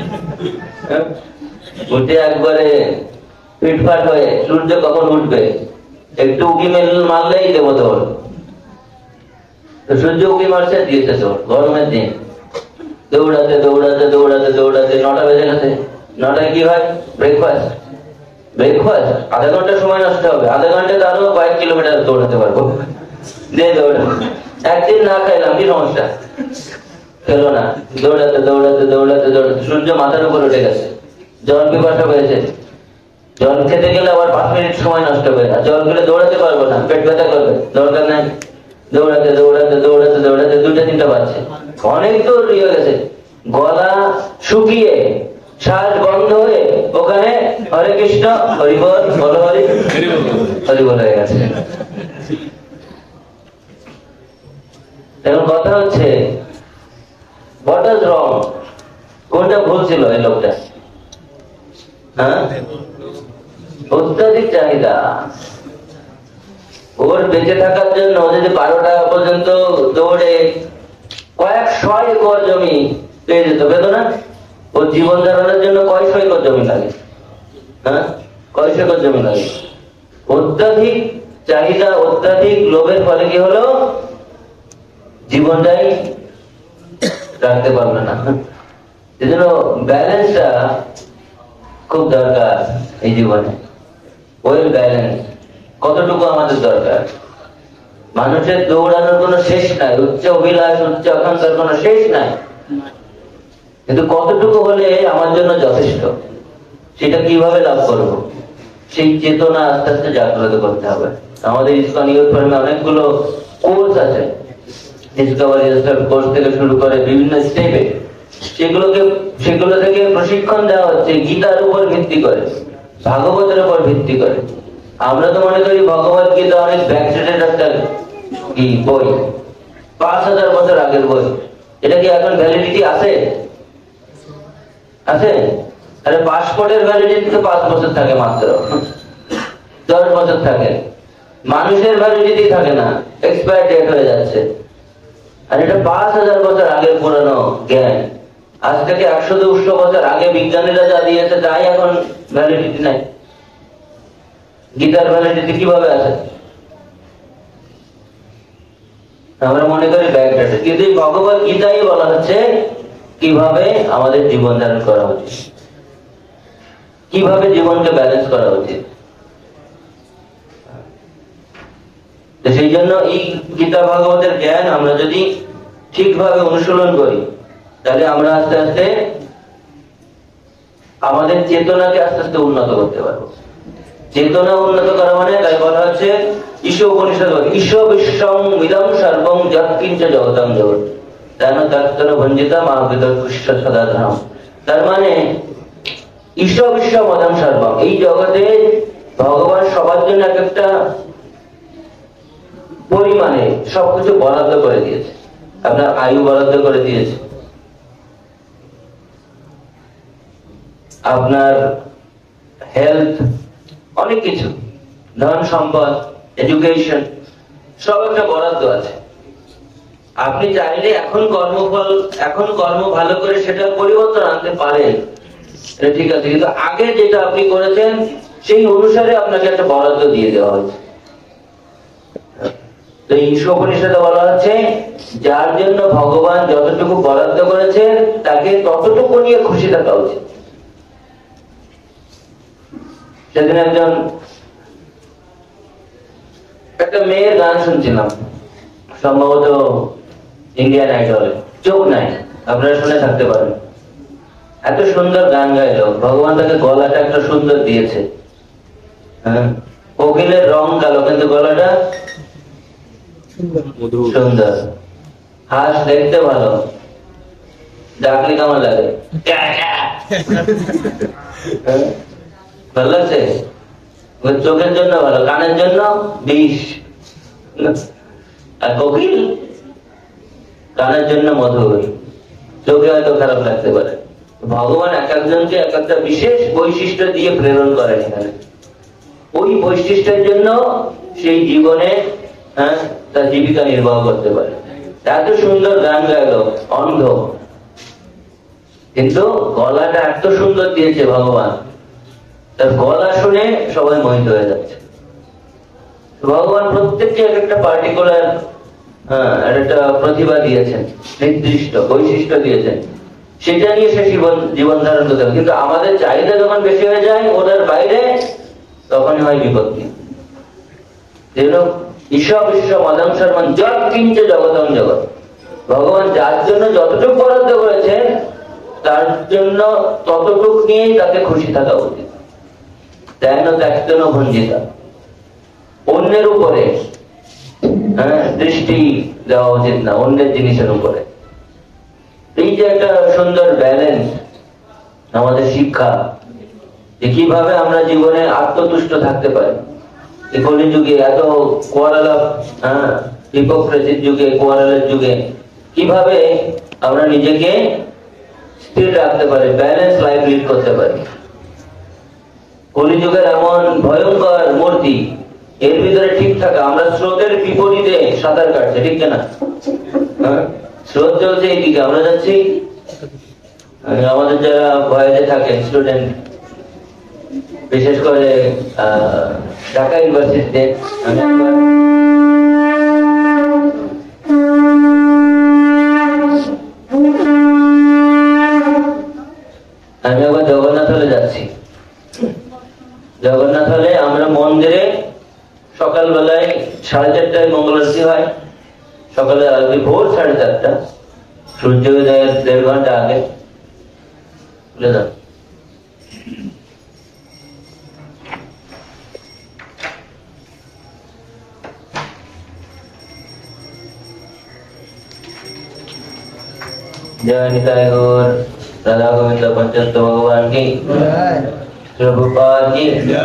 উঠে একবারে ফিটফাট হয়ে সূর্য কখন উঠবে একটু উকি মারলেই দেবো তোর। তো সূর্য উকি মারছে, দিয়েছে তোর। গরমের দিন দৌড়াতে দৌড়াতে দৌড়াতে দৌড়াতে 9টা বেজে গেছে। 9টায় কি হয়? ব্রেকফাস্ট। আধা ঘন্টা সময় নষ্ট হবে, আধা ঘন্টায় আরো কয়েক কিলোমিটার দৌড়াতে পারবো। দৌড়া একদিন না খাইলাম, কি সমস্যা? খেলো না। দৌড়াতে দৌড়াতে দৌড়াতে দৌড়াতে সূর্য মাথার উপর উঠে গেছে। জল পিপাসা হয়েছে, জল খেতে গেলে আবার 5 মিনিট সময় নষ্ট হবে। আর জল খেলে দৌড়াতে পারবো না, পেট ব্যথা করবে, দরকার নাই। দৌড়াতে দৌড়াতে দৌড়াতে দৌড়াতে 2টা-3টা বাজছে। অনেক দূর হয়ে গেছে, গলা শুকিয়ে শ্বাস বন্ধ হয়ে ওখানে হরে কৃষ্ণ হরিবল বল হরি হরিবল হয়ে গেছে। এখন কথা হচ্ছে, what is wrong? কোনটা ভুল ছিল এই লোকটা? হ্যাঁ, অত্যাধিক চাহিদা। ওর বেঁচে থাকার জন্য যদি 12 টাকা পর্যন্ত দৌড়ে কয়েক 100 একর জমি পেয়ে যেত, পেত না? ওর জীবন ধারণের জন্য কয় 100 একর জমি লাগে? হ্যাঁ, কয় 100 একর জমি লাগে? অত্যাধিক চাহিদা, অত্যাধিক লোভের ফলে কি হলো? জীবনটাই রাখতে পারবে না। এজন্য ব্যালেন্সটা খুব দরকার এই জীবনে। ওয়েল ব্যালেন্স কতটুকু আমাদের দরকার? মানুষের দৌড়ানোর কোনো শেষ নাই, উচ্চ অভিলাষ, উচ্চ আকাঙ্ক্ষার কোনো শেষ নাই, কিন্তু কতটুকু হলে আমার জন্য যথেষ্ট, সেটা কিভাবে লাভ করব, সেই চেতনা আস্তে আস্তে জাগ্রত করতে হবে। আমাদের ইসকন ইউথ ফোরামে অনেকগুলো কোর্স আছে, ডিসকভারি কোর্স থেকে শুরু করে বিভিন্ন স্টেপে, সেগুলো থেকে প্রশিক্ষণ দেওয়া হচ্ছে গীতার উপর ভিত্তি করে, ভাগবতের উপর ভিত্তি করে। আমরা তো মনে করি ভগবত গীতা অনেক ব্যাকডেটেড একটা বই, 5000 বছর আগের বই। এটা কি এখন ভ্যালিডিটি আছে? আছে? আরে পাসপোর্টের ভ্যালিডিটি তো 5 বছর থাকে, মাত্র 10 বছর থাকে। মানুষের ভ্যালিডিটি থাকে না, এক্সপায়ার ডেট হয়ে যাচ্ছে। আর এটা 5000 বছর আগের পুরানো জ্ঞান। আজ থেকে 100-200 বছর আগে বিজ্ঞানীরা যা দিয়েছে তাই এখন ভ্যালিডিটি নাই। গীতার ভ্যালিডিটি কিভাবে আছে? আমরা মনে করি ব্যাকডেটেড, কিন্তু ভগবত গীতাই বলা হচ্ছে কিভাবে আমাদের জীবন ধারণ করা উচিত, কিভাবে জীবনকে ব্যালেন্স করা উচিত। সেই জন্য এই গীতা ভাগবতের জ্ঞান আমরা যদি ঠিকভাবে অনুশীলন করি, তাহলে আমরা আস্তে আস্তে আমাদের চেতনাকে আস্তে আস্তে উন্নত করতে পারবো। চেতনা উন্নত করা মানে, তাই বলা হচ্ছে ঈশ উপনিষদ, ঈশ বিশ্বং ইদং সর্বং যৎকিঞ্চ জগতং জগৎ তেন তত্ত্বন ভঞ্জিতা মহাবিদর কুষ্ঠ সদাধাম। তার মানে ঈশ বিশ্বং ইদং সর্বং, এই জগতে ভগবান সবার জন্য এক একটা পরিমাণে সবকিছু বরাদ্দ করে দিয়েছে। আপনার আয়ু বরাদ্দ করে দিয়েছে, আপনার হেলথ, অনেক কিছু, ধন সম্পদ, এডুকেশন, সব একটা বরাদ্দ আছে। আপনি চাইলে এখন কর্ম ভালো করে সেটা পরিবর্তন আনতে পারেন, ঠিক আছে, কিন্তু আগে যেটা আপনি করেছেন সেই অনুসারে আপনাকে একটা বরাদ্দ দিয়ে দেওয়া হয়েছে। তো ঈশোপনিষদে বলা হচ্ছে যার জন্য ভগবান যতটুকু বরাদ্দ করেছেন তাকে ততটুকু নিয়ে খুশি থাকা উচিত। সেদিন একটা মেয়ের গান শুনছিলাম, সম্ভবত ইন্ডিয়ান আইডলে, চোখ নাই, আপনারা শুনে থাকতে পারেন। এত সুন্দর গান গাইলো, ভগবান তাকে গলাটা একটা সুন্দর দিয়েছে। হ্যাঁ, কোকিলের রং কালো কিন্তু গলাটা সুন্দর, হাঁস দেখতে ভালো, ডাকলে কেমন লাগে, ভালো লাগছে। চোখের জন্য ভালো, কানের জন্য বিষ, আর কোকিল কানের জন্য মধুর, চোখে হয়তো খারাপ লাগতে পারে। ভগবান এক একজনকে এক একটা বিশেষ বৈশিষ্ট্য দিয়ে প্রেরণ করেন এখানে। ওই বৈশিষ্ট্যের জন্য সেই জীবনে তার জীবিকা নির্বাহ করতে পারে। এত সুন্দর গান গাইলো, অন্ধ, কিন্তু গলাটা এত সুন্দর দিয়েছে ভগবান, তার গলা শুনে সবাই মোহিত হয়ে যাচ্ছে। ভগবান প্রত্যেককে এক একটা পার্টিকুলার একটা প্রতিভা দিয়েছেন, নির্দিষ্ট বৈশিষ্ট্য দিয়েছেন, সেটা নিয়ে সে জীবন ধারণ করতে হবে। কিন্তু আমাদের চাহিদা যখন বেশি হয়ে যায় ওদের বাইরে, তখনই হয় বিপত্তি। ঈশ্বর বিশ্ব মদং সর্বং যৎ কিঞ্চ জগতং জগৎ, ভগবান যার জন্য যতটুকু বরাদ্দ করেছেন তার জন্য ততটুকু নিয়েই তাকে খুশি থাকা উচিত। তেন ত্যক্তেন ভঞ্জিতা, অন্যের উপরে দৃষ্টি দেওয়া উচিত না, অন্যের জিনিসের উপরে। এই যে একটা সুন্দর ব্যালেন্স আমাদের শিক্ষা, যে কিভাবে আমরা জীবনে আত্মতুষ্ট থাকতে পারি। এই কলিযুগে এত কোয়ারালাপ, হিপোক্রেসির যুগে, কোয়ারালের যুগে কিভাবে আমরা নিজেকে স্থির রাখতে পারি, ব্যালেন্স লাইফ লিড করতে পারি। কলিযুগের এমন ভয়ঙ্কর মূর্তি, এর ভিতরে ঠিক থাকা। আমরা স্রোতের বিপরীতে সাঁতার কাটছে, ঠিক না? স্রোত চলছে এইদিকে, আমরা যাচ্ছি। আমাদের যারা ভয়েসে থাকে স্টুডেন্ট, বিশেষ করে ঢাকা ইউনিভার্সিটিতে, আমি আবার জগন্নাথ হলে যাচ্ছি। জগন্নাথ হলে আমরা মন্দিরে সকালবেলায় 4:30টায় মঙ্গল আরতি হয়। সকালে আরতি ভোর 4:30, সূর্যোদয়ের 1.5 ঘন্টা আগে। বুঝলে না? जय निताय गौर राधा गोविंद पंचतत्व भगवान की, प्रभुपाद की।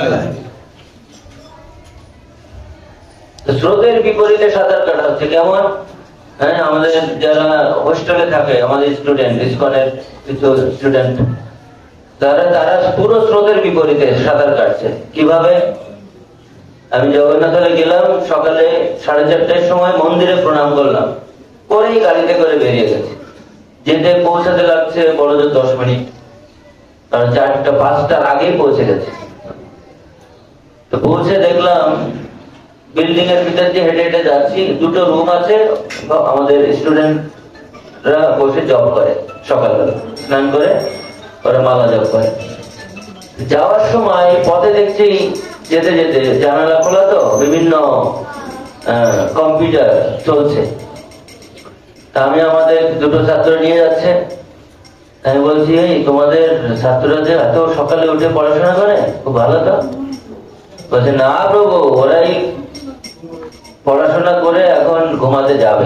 স্রোতের বিপরীতে সাঁতার কাটা হচ্ছে। কেমন? হ্যাঁ, আমাদের যারা হোস্টেলে থাকে, আমাদের স্টুডেন্ট, ইসকনের কিছু স্টুডেন্ট, তারা পুরো স্রোতের বিপরীতে সাঁতার কাটছে। কিভাবে? আমি জগন্নাথে গেলাম সকালে 4:30টার সময়, মন্দিরে প্রণাম করলাম, পরেই গাড়িতে করে বেরিয়ে গেছে। যেতে পৌঁছাতে লাগছে বড়জোর 10 মিনিট, কারণ 4:05টার আগেই পৌঁছে গেছে। তো পৌঁছে দেখলাম বিল্ডিং এর ভিতর দিয়ে হেঁটে হেঁটে যাচ্ছি, 2টো রুম আছে, আমাদের স্টুডেন্টরা বসে জব করে, সকালবেলা স্নান করে ওরা মালা জব করে। যাওয়ার সময় পথে দেখছি যেতে যেতে জানালা খোলা, তো বিভিন্ন কম্পিউটার চলছে। আমি আমাদের 2টো ছাত্র নিয়ে যাচ্ছে, আমি বলছি এই তোমাদের ছাত্ররা যে এত সকালে উঠে পড়াশোনা করে, খুব ভালো। তো বলছে না প্রভু, ওরাই পড়াশোনা করে এখন ঘুমাতে যাবে।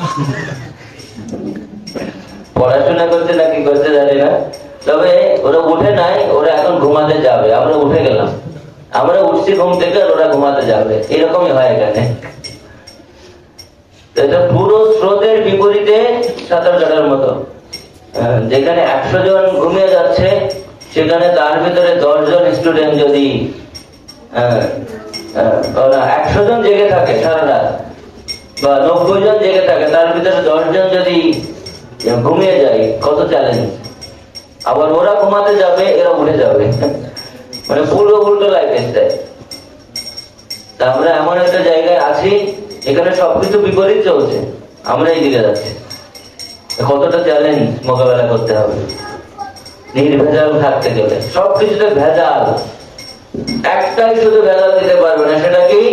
পড়াশোনা করতে নাকি করতে জানি না, তবে ওরা উঠে নাই, ওরা এখন ঘুমাতে যাবে। আমরা উঠে গেলাম, আমরা উঠছি ঘুম থেকে, ওরা ঘুমাতে যাবে। এরকমই হয় এখানে। এটা পুরো স্রোতের বিপরীতে সাঁতার কাটার মতো। যেখানে 100 জন ঘুমিয়ে যাচ্ছে, সেখানে তার ভিতরে 10 জন স্টুডেন্ট যদি 100 জন জেগে থাকে সারা রাত, বা 90 জন জেগে থাকে, তার ভিতরে 10 জন যদি ঘুমিয়ে যায়, কত চ্যালেঞ্জ। আবার ওরা ঘুমাতে যাবে, এরা উঠে যাবে। মানে পুরো উল্টো লাইফ স্টাইল। তা আমরা এমন একটা জায়গায় আছি এখানে সবকিছু বিপরীত চলছে, আমরা এই দিকে যাচ্ছি। কতটা চ্যালেঞ্জ মোকাবেলা করতে হবে নির্ভেজাল থাকতে গেলে। সবকিছুতে ভেজাল, একটাই শুধু ভেজাল দিতে পারবে না, সেটা কি?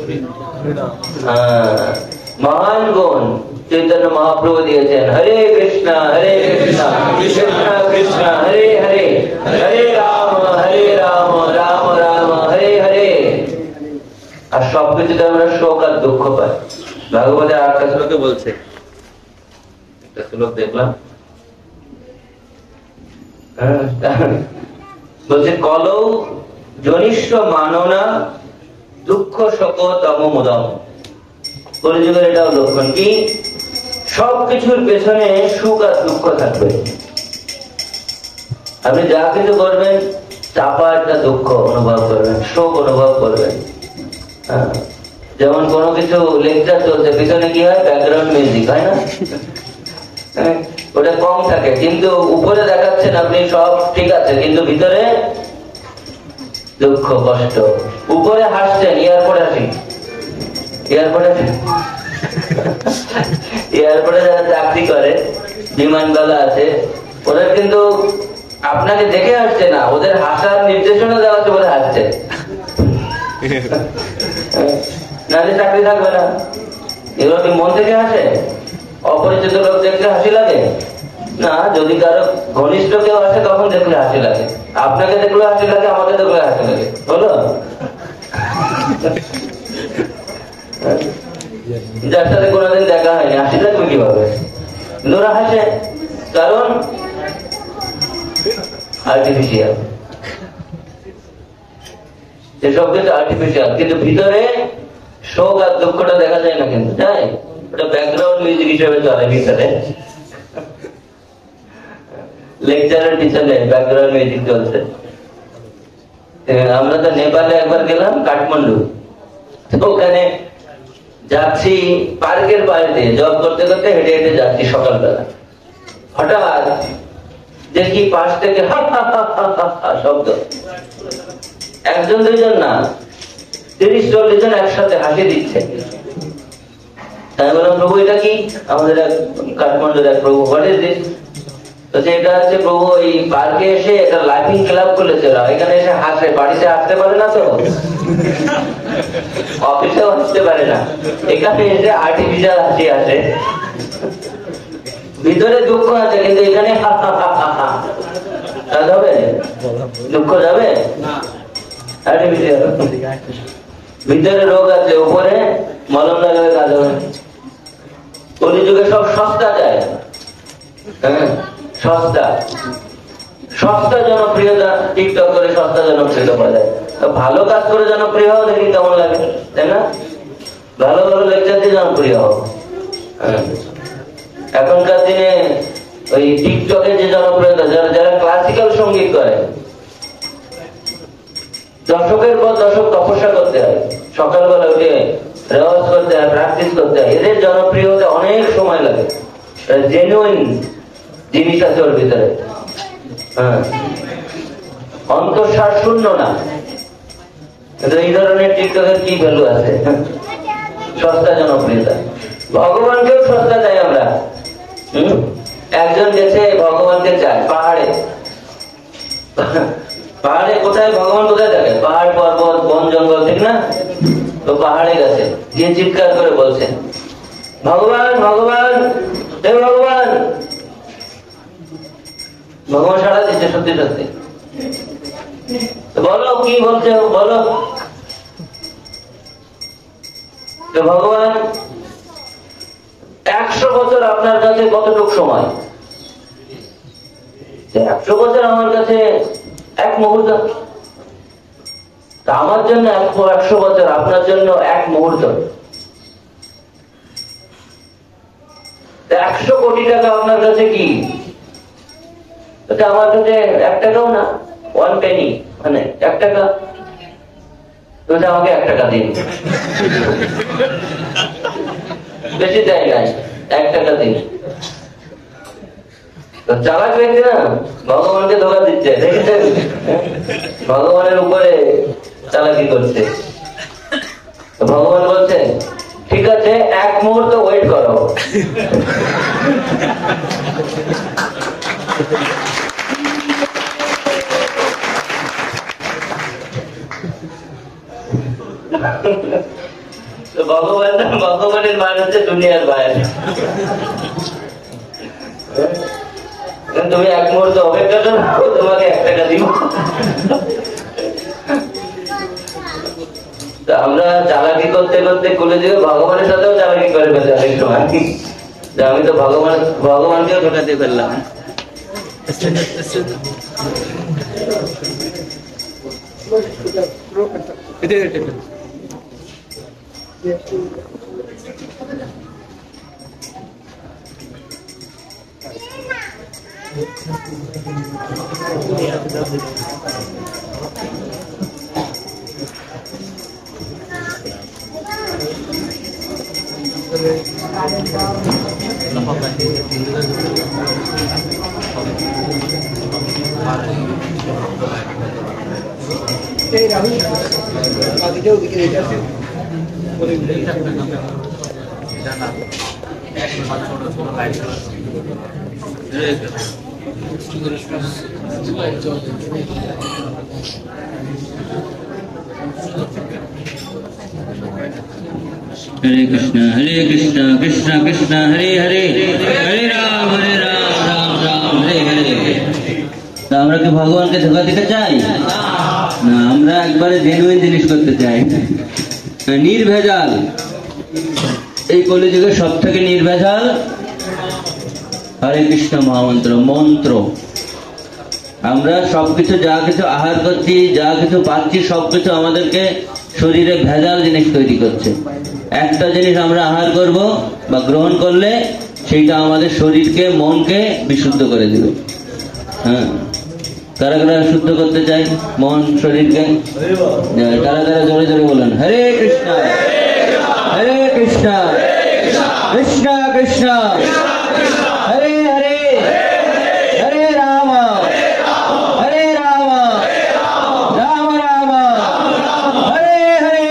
মহান গুণ চৈতন্য মহাপ্রভু দিয়েছেন, হরে কৃষ্ণ কৃষ্ণ কৃষ্ণ হরে হরে, হরে রাম রাম রাম হরে হরে। আর সবকিছুতে আমরা শোক আর দুঃখ পাই। ভাগবতের ৮টা শ্লোকে বলছে, একটা শ্লোক দেখলাম, বলছে কলৌ জনিষ্ঠ মাননা দুঃখ শোক তম মুদম। কলিযুগের এটাও লক্ষণ কি সবকিছুর পেছনে সুখ আর দুঃখ থাকবে। আপনি যা কিছু করবেন চাপা একটা দুঃখ অনুভব করবেন, শোক অনুভব করবেন। যেমন কোনো কিছু লেকচার চলছে, পিছনে কি হয়? ব্যাকগ্রাউন্ড মিউজিক, হয় না? ওটা কম থাকে, কিন্তু উপরে দেখাচ্ছেন আপনি সব ঠিক আছে, কিন্তু ভিতরে দুঃখ কষ্ট। উপরে হাসছেন, এয়ারপোর্টে আসি, এয়ারপোর্টে যারা চাকরি করে, বিমানবালা আছে, ওরা কিন্তু আপনাকে দেখে হাসছে না, ওদের হাসার নির্দেশনা দেওয়া আছে বলে হাসছে, নাহলে চাকরি থাকবে না। এগুলো কি মন থেকে হাসে? অপরিচিত লোক দেখলে হাসি লাগে না, যদি কারো ঘনিষ্ঠ কেউ আসে তখন দেখলে হাসি লাগে। আপনাকে দেখলে হাসি লাগে, আমাকে দেখলে হাসি লাগে, বলো? যার সাথে কোনোদিন দেখা হয়নি হাসি লাগবে কিভাবে? ওরা হাসে, কারণ আর্টিফিশিয়াল, সব কিছু আর্টিফিশিয়াল, কিন্তু ভিতরে শোক আর দুঃখটা দেখা যায় না, কিন্তু তাই ওটা ব্যাকগ্রাউন্ড মিউজিক হিসেবে চলে ভিতরে। লেকচারের পিছনে ব্যাকগ্রাউন্ড মিউজিক চলছে। আমরা তো নেপালে একবার গেলাম, কাঠমান্ডু, ওখানে যাচ্ছি পার্কের বাইরে জব করতে করতে হেঁটে হেঁটে যাচ্ছি সকালবেলা, হঠাৎ দেখি পাশ থেকে শব্দ, একজন দুইজন না, ৩০-৪০ জন একসাথে হাসি দিচ্ছে। তাই বললাম, প্রভু এটা কি? আমাদের কাঠমান্ডুর এক প্রভু, হোয়াট ইজ দিস? তো সেটা হচ্ছে প্রভু ওই পার্কে এসে একটা লাফিং ক্লাব খুলেছে, ওরা এখানে এসে হাসে, বাড়িতে আসতে পারে না, তো অফিসেও আসতে পারে না, এখানে এসে আর্টিফিশিয়াল হাসি আসে। ভিতরে দুঃখ আছে, কিন্তু এখানে যাবে, দুঃখ যাবে? আর্টিফিশিয়াল। ভিতরে রোগ আছে, উপরে মলম লাগাবে কাজ হবে। কলিযুগে সব সস্তা যায়, সস্তা সস্তা জনপ্রিয়তা, টিকটক করে সস্তা জনপ্রিয়তা পাওয়া যায়। ভালো কাজ করে জনপ্রিয় হও, দেখি কেমন লাগে, তাই না? ভালো ভালো লেকচার দিয়ে জনপ্রিয় হও। এখনকার দিনে ওই টিকটকের যে জনপ্রিয়তা, যারা ক্লাসিক্যাল সঙ্গীত করে, দশকের পর দশক তপস্যা করতে হয়, সকালবেলা উঠে রেওয়াজ করতে হয়, প্র্যাকটিস করতে হয়, এদের জনপ্রিয় হতে অনেক সময় লাগে। জেনুইন জিনিস আছে ওর ভিতরে, অন্তঃসার শূন্য না। কিন্তু এই ধরনের টিকটকের কি ভ্যালু আছে? সস্তা জনপ্রিয়তা। ভগবানকেও সস্তা চাই আমরা। একজন গেছে ভগবানকে চায় পাহাড়ে, পাহাড়ে কোথায় ভগবান কোথায় থাকে? পাহাড় পর্বত বন জঙ্গল, ঠিক না? তো পাহাড়ে গেছে, গিয়ে চিৎকার করে বলছে, ভগবান ভগবান হে ভগবান। ভগবান সাড়া দিচ্ছে, সত্যি সত্যি। বলো কি বলছে, বলো। তো ভগবান 100 বছর আপনার কাছে কতটুকু সময়? 100 বছর আমার কাছে এক মুহূর্ত। আমার জন্য 100 বছর, আপনার জন্য এক মুহূর্ত। 100 কোটি টাকা আপনার কাছে কি? আমার কাছে 1 টাকাও না, 1 penny, মানে 1 টাকা। আমাকে 1 টাকা দিন, বেশি চাই নাই, 1 টাকা দিন। চালাক ব্যক্তি না, ভগবানকে ধোকা দিচ্ছে, দেখেছেন? ভগবানের উপরে চালাকি করছে। ভগবান বলছে ঠিক আছে, এক মুহূর্ত ওয়েট করো। ভগবানের মান হচ্ছে দুনিয়ার বাইরে। তুমি এক মুহূর্ত অপেক্ষা করো, তোমাকে 1 টাকা দিব। আমরা চালাকি করতে করতে খুলে দিবে, ভগবানের সাথেও চালাকি করে ফেলতে অনেক সময়। আমি তো ভগবানকেও ঢোকাতে ফেললাম। हरे कृष्णा कृष्णा कृष्णा हरे हरे, हरे राम राम राम हरे हरे। तो আমরা কি ভগবানকে ধোঁকা দিতে চাই না? আমরা একবারে জেনুইন জিনিস করতে চাই, নির্ভেজাল। এই কলিযুগের সব থেকে নির্ভেজাল হরে কৃষ্ণ মহামন্ত্র, মন্ত্র। আমরা সবকিছু যা কিছু আহার করছি, যা কিছু পাচ্ছি, সবকিছু আমাদেরকে শরীরে ভেজাল জিনিস তৈরি করছে। একটা জিনিস আমরা আহার করব বা গ্রহণ করলে সেইটা আমাদের শরীরকে, মনকে বিশুদ্ধ করে দিবে। হ্যাঁ, কারা কারা শুদ্ধ করতে চাই মন শরীরকে? কারা কারা জোরে জোরে বলেন হরে কৃষ্ণ হরে কৃষ্ণ কৃষ্ণ কৃষ্ণ হরে হরে, হরে রাম হরে রাম রাম রাম হরে হরে।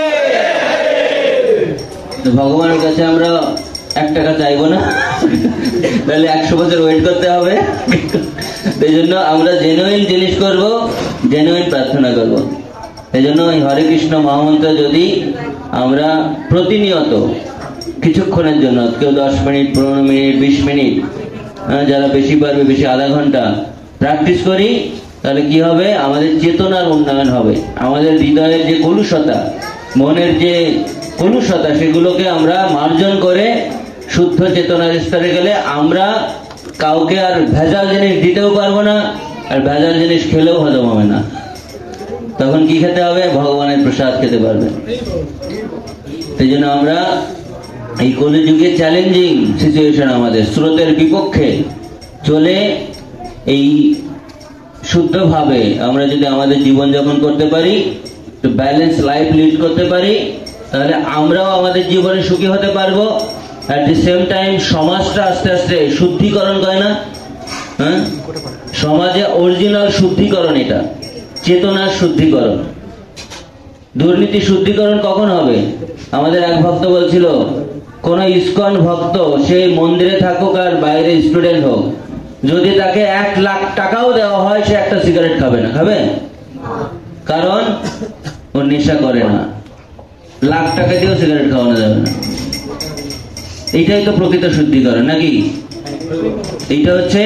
তো ভগবানের কাছে আমরা 1 টাকা চাইবো না, তাহলে 100 বছর ওয়েট করতে হবে। এই জন্য আমরা জেনুইন জিনিস করব, জেনুইন প্রার্থনা করব। এই জন্য এই হরে কৃষ্ণ মহামন্ত্র যদি আমরা প্রতিনিয়ত কিছুক্ষণের জন্য, কেউ 10 মিনিট, 15 মিনিট, 20 মিনিট, যারা বেশি পারবে বেশি আধা ঘন্টা প্র্যাকটিস করি, তাহলে কি হবে? আমাদের চেতনার উন্নয়ন হবে। আমাদের হৃদয়ের যে কলুষতা, মনের যে কলুষতা, সেগুলোকে আমরা মার্জন করে শুদ্ধ চেতনার স্তরে গেলে আমরা কাউকে আর ভেজাল জিনিস দিতেও পারবো না, আর ভেজাল জিনিস খেলেও হজম হবে না। তখন কি খেতে হবে? ভগবানের প্রসাদ খেতে পারবে। সেই জন্য আমরা এই কলিযুগে চ্যালেঞ্জিং সিচুয়েশন, আমাদের স্রোতের বিপক্ষে চলে এই শুদ্ধভাবে আমরা যদি আমাদের জীবনযাপন করতে পারি, ব্যালেন্স লাইফ লিড করতে পারি, তাহলে আমরাও আমাদের জীবনে সুখী হতে পারবো। অ্যাট দি সেম টাইম সমাজটা আস্তে আস্তে শুদ্ধিকরণ করে না? হ্যাঁ, সমাজে অরিজিনাল শুদ্ধিকরণ, এটা চেতনার শুদ্ধিকরণ। দুর্নীতি শুদ্ধিকরণ কখন হবে? আমাদের এক ভক্ত বলছিল, কোন ইসকন ভক্ত সে মন্দিরে থাকুক আর বাইরে স্টুডেন্ট হোক, যদি তাকে 1 লাখ টাকাও দেওয়া হয়, সে একটা সিগারেট খাবে না। খাবে? কারণ ও নেশা করে না। লাখ টাকা দিয়েও সিগারেট খাওয়ানো যাবে না। এইটাই তো প্রকৃত শুদ্ধিকরণ, নাকি? এইটা হচ্ছে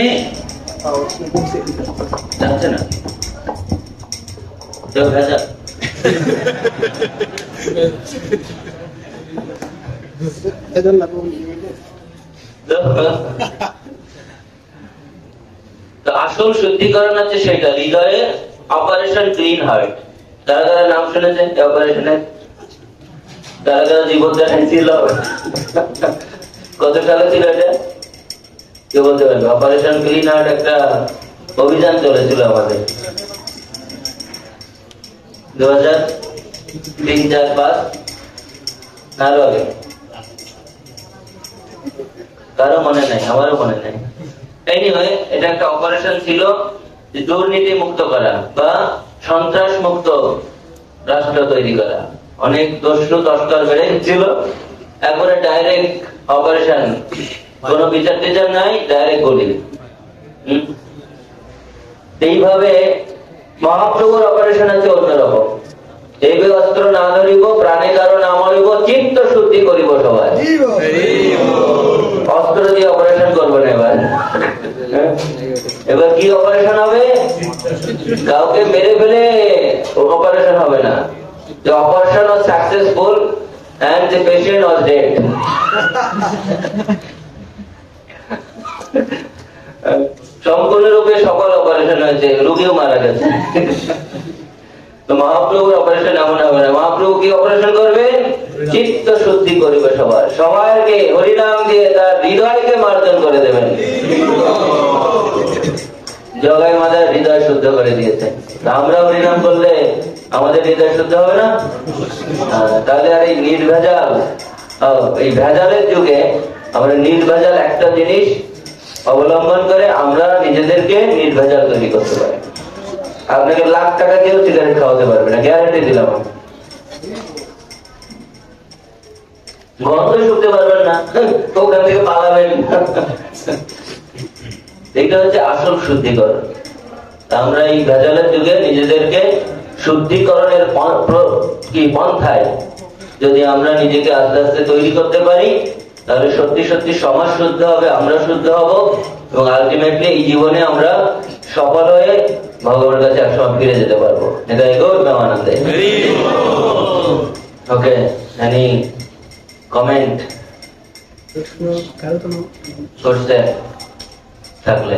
যাচ্ছে না আসল শুদ্ধিকরণ হচ্ছে সেটা, হৃদয়ে অপারেশন ক্লিন হার্ট। তারা তারা নাম শুনেছেন অপারেশনের? তারা তারা জীবনদান ছিল, কত সালে ছিল এটা? কেউ বলতে পারবে? অপারেশন ক্লিন হার্ট একটা অভিযান চলেছিল আমাদের 2003, 4, 5 আরো আগে। কারো মনে নাই, আমারও মনে নাই। এনিওয়ে, এটা একটা অপারেশন ছিল যে দুর্নীতি মুক্ত করা বা সন্ত্রাস মুক্ত রাষ্ট্র তৈরি করা। অনেক দস্যু তস্কর বেড়ে ছিল, একবারে ডাইরেক্ট অপারেশন, কোনো বিচার টিচার নাই, ডাইরেক্ট গুলি। এইভাবে মহাপ্রভুর অপারেশন আছে অন্যরকম। দেবে অস্ত্র না ধরিব, প্রাণে কারো না মরিব, চিত্ত শুদ্ধি করিব সবাই। অস্ত্র দিয়ে অপারেশন করবো না এবার। এবার কি অপারেশন হবে? কাউকে মেরে ফেলে অপারেশন হবে না। The operation was successful and the patient was dead. সম্পূর্ণরূপে সকল অপারেশন হয়েছে, রোগীও মারা গেছে। তো মহাপ্রভুর অপারেশন এমন হবে না। মহাপ্রভু কি অপারেশন করবে? চিত্ত শুদ্ধি করবে সবার, সবাইকে হরিনাম দিয়ে তার হৃদয়কে মার্জন করে দেবেন। জগাই মাতার হৃদয় শুদ্ধ করে দিয়েছে। আমরা হরিনাম করলে আমাদের হৃদয় শুদ্ধ হবে না? তাহলে আর এই নির্ভেজাল, এই ভেজালের যুগে আমরা নির্ভেজাল একটা জিনিস অবলম্বন করে আমরা নিজেদেরকে নির্ভেজাল তৈরি করতে পারি। আপনাকে লাখ টাকা কেউ সিগারেট খাওয়াতে পারবে না, গ্যারান্টি দিলাম। গন্ধ শুকতে পারবেন না, ওখান থেকে পালাবেন। এটা হচ্ছে আসল শুদ্ধিকরণ। আমরা এই ভেজালের যুগে নিজেদেরকে শুদ্ধিকরণের কি পন্থায় যদি আমরা নিজেকে আস্তে আস্তে তৈরি করতে পারি, তাহলে সত্যি সত্যি সমাজ শুদ্ধ হবে, আমরা শুদ্ধ হব, এবং আলটিমেটলি এই জীবনে আমরা সফল হয়ে ভগবানের কাছে একসময় ফিরে যেতে পারবো। এটা গৌর প্রেমানন্দে। ওকে, এনি কমেন্ট করতে থাকলে?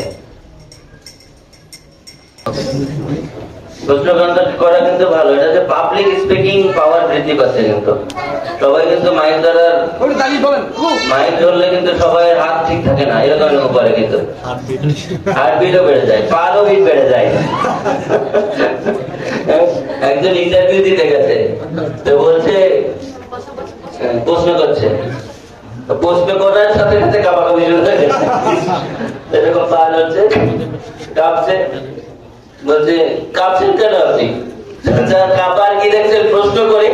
প্রশ্ন করা কিন্তু ভালো, এটা যে পাবলিক স্পিকিং পাওয়ার বৃদ্ধি পাচ্ছে। কিন্তু সবাই কিন্তু মাইক দ্বারা মাইক ধরলে কিন্তু সবাই হাত ঠিক থাকে না, এরকম করে কিন্তু হার্টবিটও বেড়ে যায়, পারও বিট বেড়ে যায়। একজন ইন্টারভিউ দিতে গেছে, তো বলছে প্রশ্ন করছে, প্রশ্ন করার সাথে সাথে কাঁপাকাঁপি শুরু হয়ে গেছে, এরকম পা হচ্ছে, কাঁপছে। বলছে কাঁপছেন কেন আপনি? কাঁপার কি দেখছেন প্রশ্ন করে?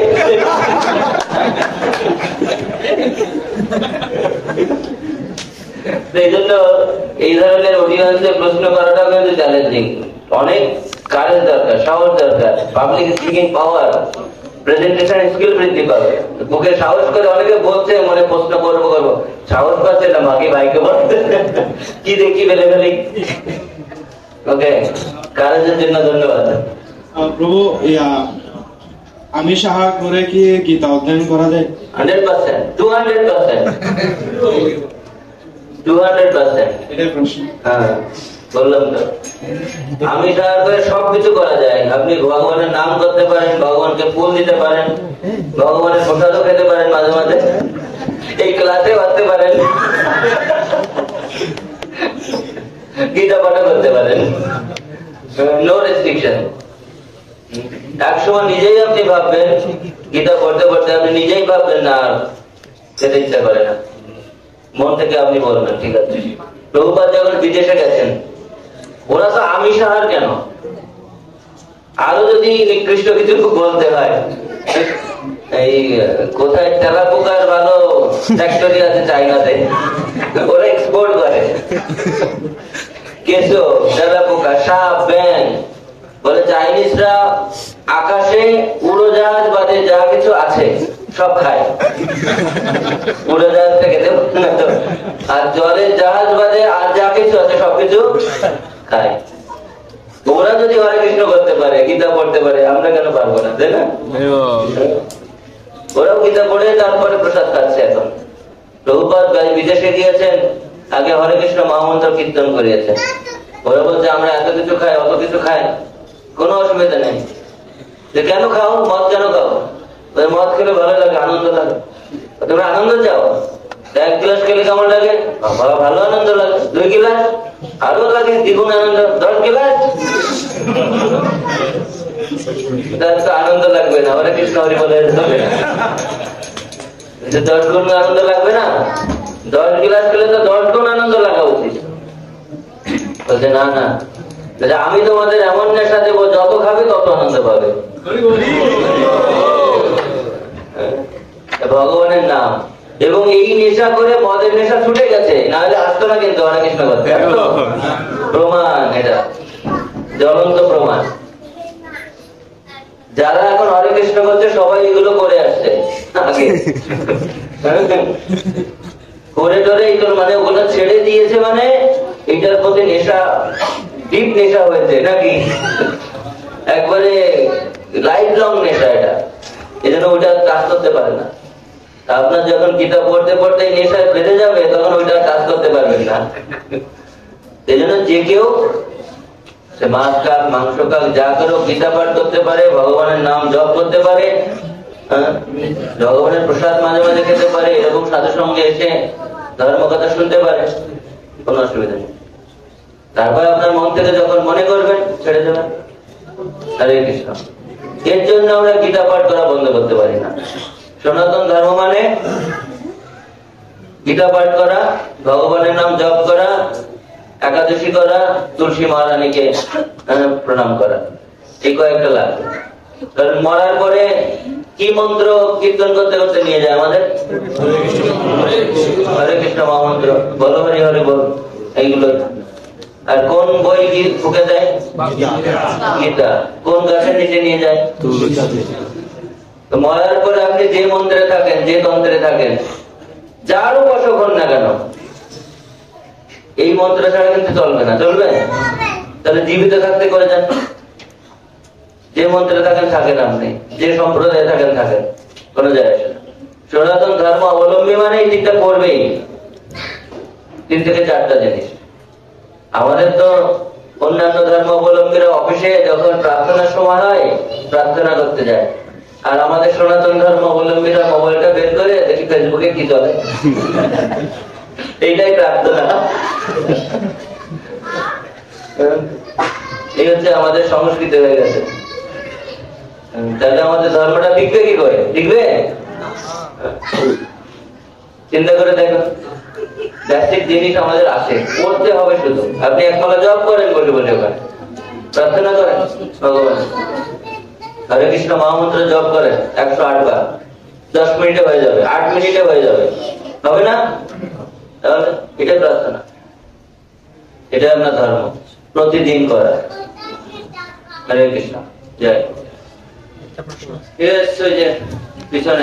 এই জন্য এই ধরনের অডিয়েন্সে প্রশ্ন করাটা কিন্তু চ্যালেঞ্জিং। অনেক কারেজ দরকার, সাহস দরকার, public speaking power, presentation skill বৃদ্ধি পাবে। মুখে সাহস করে অনেকে বলছে মনে প্রশ্ন করবো করবো, সাহস পাচ্ছে না, বাকি ভাইকে বলতে কি দেখি ফেলে ফেলি। ওকে, কারেজের জন্য ধন্যবাদ। প্রভু, আমি সাহা করে কি গীতা অধ্যয়ন করা যায়? 100%, 200%, 200%। এটাই প্রশ্ন। হ্যাঁ, বললাম তো, আমি সাহা করে সবকিছু করা যায়। আপনি ভগবানের নাম করতে পারেন, ভগবানকে ফুল দিতে পারেন, ভগবানের প্রসাদও খেতে পারেন, মাঝে মাঝে এই ক্লাসে আসতে পারেন, গীতা পাঠও করতে পারেন, নো রেস্ট্রিকশন। একসময় নিজেই আপনি ভাববেন, গীতা পড়তে পড়তে আপনি নিজেই ভাববেন না আর খেতে ইচ্ছা করে না, মন থেকে আপনি বলবেন ঠিক আছে। প্রভুপাদ যখন বিদেশে গেছেন, ওরা তো আমিষ আহার কেন, আরো যদি নিকৃষ্ট কিছু বলতে হয়, এই কোথায় তেলা পোকার ভালো ফ্যাক্টরি আছে চাইনাতে, ওরা এক্সপোর্ট করে কেঁচো, তেলা পোকা, সাপ, ব্যাং। বলে চাইনিজরা আকাশে উড়োজাহাজ বাদে যা কিছু আছে সব খায়, উড়োজাহাজ থেকে দেব না তো, আর জলের জাহাজ বাদে আর যা কিছু আছে সবকিছু খায়। ওরা যদি হরে কৃষ্ণ করতে পারে, গীতা পড়তে পারে, আমরা কেন পারবো না, তাই না? ওরাও গীতা পড়ে তারপরে প্রসাদ খাচ্ছে। এখন প্রভুপাদ বিদেশে গিয়েছেন, আগে হরে কৃষ্ণ মহামন্ত্র কীর্তন করিয়েছেন। ওরা বলছে আমরা এত কিছু খাই, অত কিছু খাই, কোনো অসুবিধা নেই। কেন খাও? মদ কেন খাও? মদ খেলে ভালো লাগে, আনন্দ লাগে। তুমি আনন্দ চাও, 1 গ্লাস খেলে কেমন লাগে? ভালো আনন্দ লাগে। 2 গ্লাস আরো লাগে, দ্বিগুণ আনন্দ। 10 গ্লাস তার তো আনন্দ লাগবে না, হরে কৃষ্ণ হরি বলে 10 গুণ আনন্দ লাগবে না? 10 গ্লাস খেলে তো 10 গুণ আনন্দ লাগা উচিত। বলছে না না, আমি তোমাদের এমন নেশা দেবো যত খাবে তত আনন্দ পাবে। ভগবানের নাম, এবং এই নেশা করে মদের নেশা ছুটে গেছে, না হলে আসতো না কিন্তু হরে কৃষ্ণ করতে। প্রমাণ, এটা জ্বলন্ত প্রমাণ। যারা এখন হরে কৃষ্ণ করছে সবাই এগুলো করে আসছে আগে, করে টরে এইগুলো মানে ওগুলো ছেড়ে দিয়েছে, মানে এটার প্রতি নেশা, ডিপ নেশা হয়েছে নাকি, একবারে লাইফ লং নেশা এটা। এই জন্য ওইটা কাজ করতে পারে না। আপনার যখন গীতা পড়তে পড়তে নেশায় বেঁধে যাবে তখন ওইটা কাজ করতে পারবেন না। এই জন্য যে কেউ মাছ কাক মাংস কাক যা করে গীতা পাঠ করতে পারে, ভগবানের নাম জপ করতে পারে, ভগবানের প্রসাদ মাঝে মাঝে খেতে পারে, এরকম সাধু সঙ্গে এসে ধর্ম কথা শুনতে পারে, কোনো অসুবিধা নেই। তারপরে আপনার মন থেকে যখন মনে করবেন ছেড়ে দেবেন। হরে কৃষ্ণ। এর জন্য আমরা গীতা পাঠ করা বন্ধ করতে পারি না। সনাতন ধর্ম মানে গীতা পাঠ করা, ভগবানের নাম জপ করা, একাদশী করা, তুলসী মহারানীকে প্রণাম করা, এই কয়েকটা লাগবে। কারণ মরার পরে কি মন্ত্র কীর্তন করতে করতে নিয়ে যায় আমাদের? হরে কৃষ্ণ মহামন্ত্র, বলো হরি হরি বল, এইগুলো। আর কোন বই কি ফুকে দেয়? গীতা। কোন গাছের নিচে নিয়ে যায়? তো মরার পরে আপনি যে মন্ত্রে থাকেন, যে তন্ত্রে থাকেন, যার উপাসক হন না কেন, এই মন্ত্র ছাড়া কিন্তু চলবে না। চলবে? তাহলে জীবিত থাকতে করে যান। যে মন্ত্রে থাকেন থাকেন, আপনি যে সম্প্রদায়ে থাকেন থাকেন, কোনো যায় আসে না। সনাতন ধর্ম অবলম্বী মানে এই দিকটা করবেই। 3 থেকে 4টা জিনিস। আমাদের তো অন্যান্য ধর্ম অবলম্বীরা অফিসে যখন প্রার্থনার সময় হয় প্রার্থনা করতে যায়, আর আমাদের সনাতন ধর্ম অবলম্বীরা মোবাইলটা বের করে দেখি ফেসবুকে কি চলে, এইটাই প্রার্থনা। এই হচ্ছে আমাদের সংস্কৃতি হয়ে গেছে। তাহলে আমাদের ধর্মটা টিকবে কি করে? টিকবে? চিন্তা করে দেখো, বেসিক জিনিস আমাদের আছে, করতে হবে শুধু। আপনি একবেলা জব করেন, বসে বসে ওখানে প্রার্থনা করেন ভগবান, হরে কৃষ্ণ মহামন্ত্র জপ করেন 108 বার, 10 মিনিটে হয়ে যাবে, 8 মিনিটে হয়ে যাবে, হবে না? তাহলে এটাই প্রার্থনা, এটা আপনার ধর্ম, প্রতিদিন করা। হরে কৃষ্ণ, জয়। যে পিছনে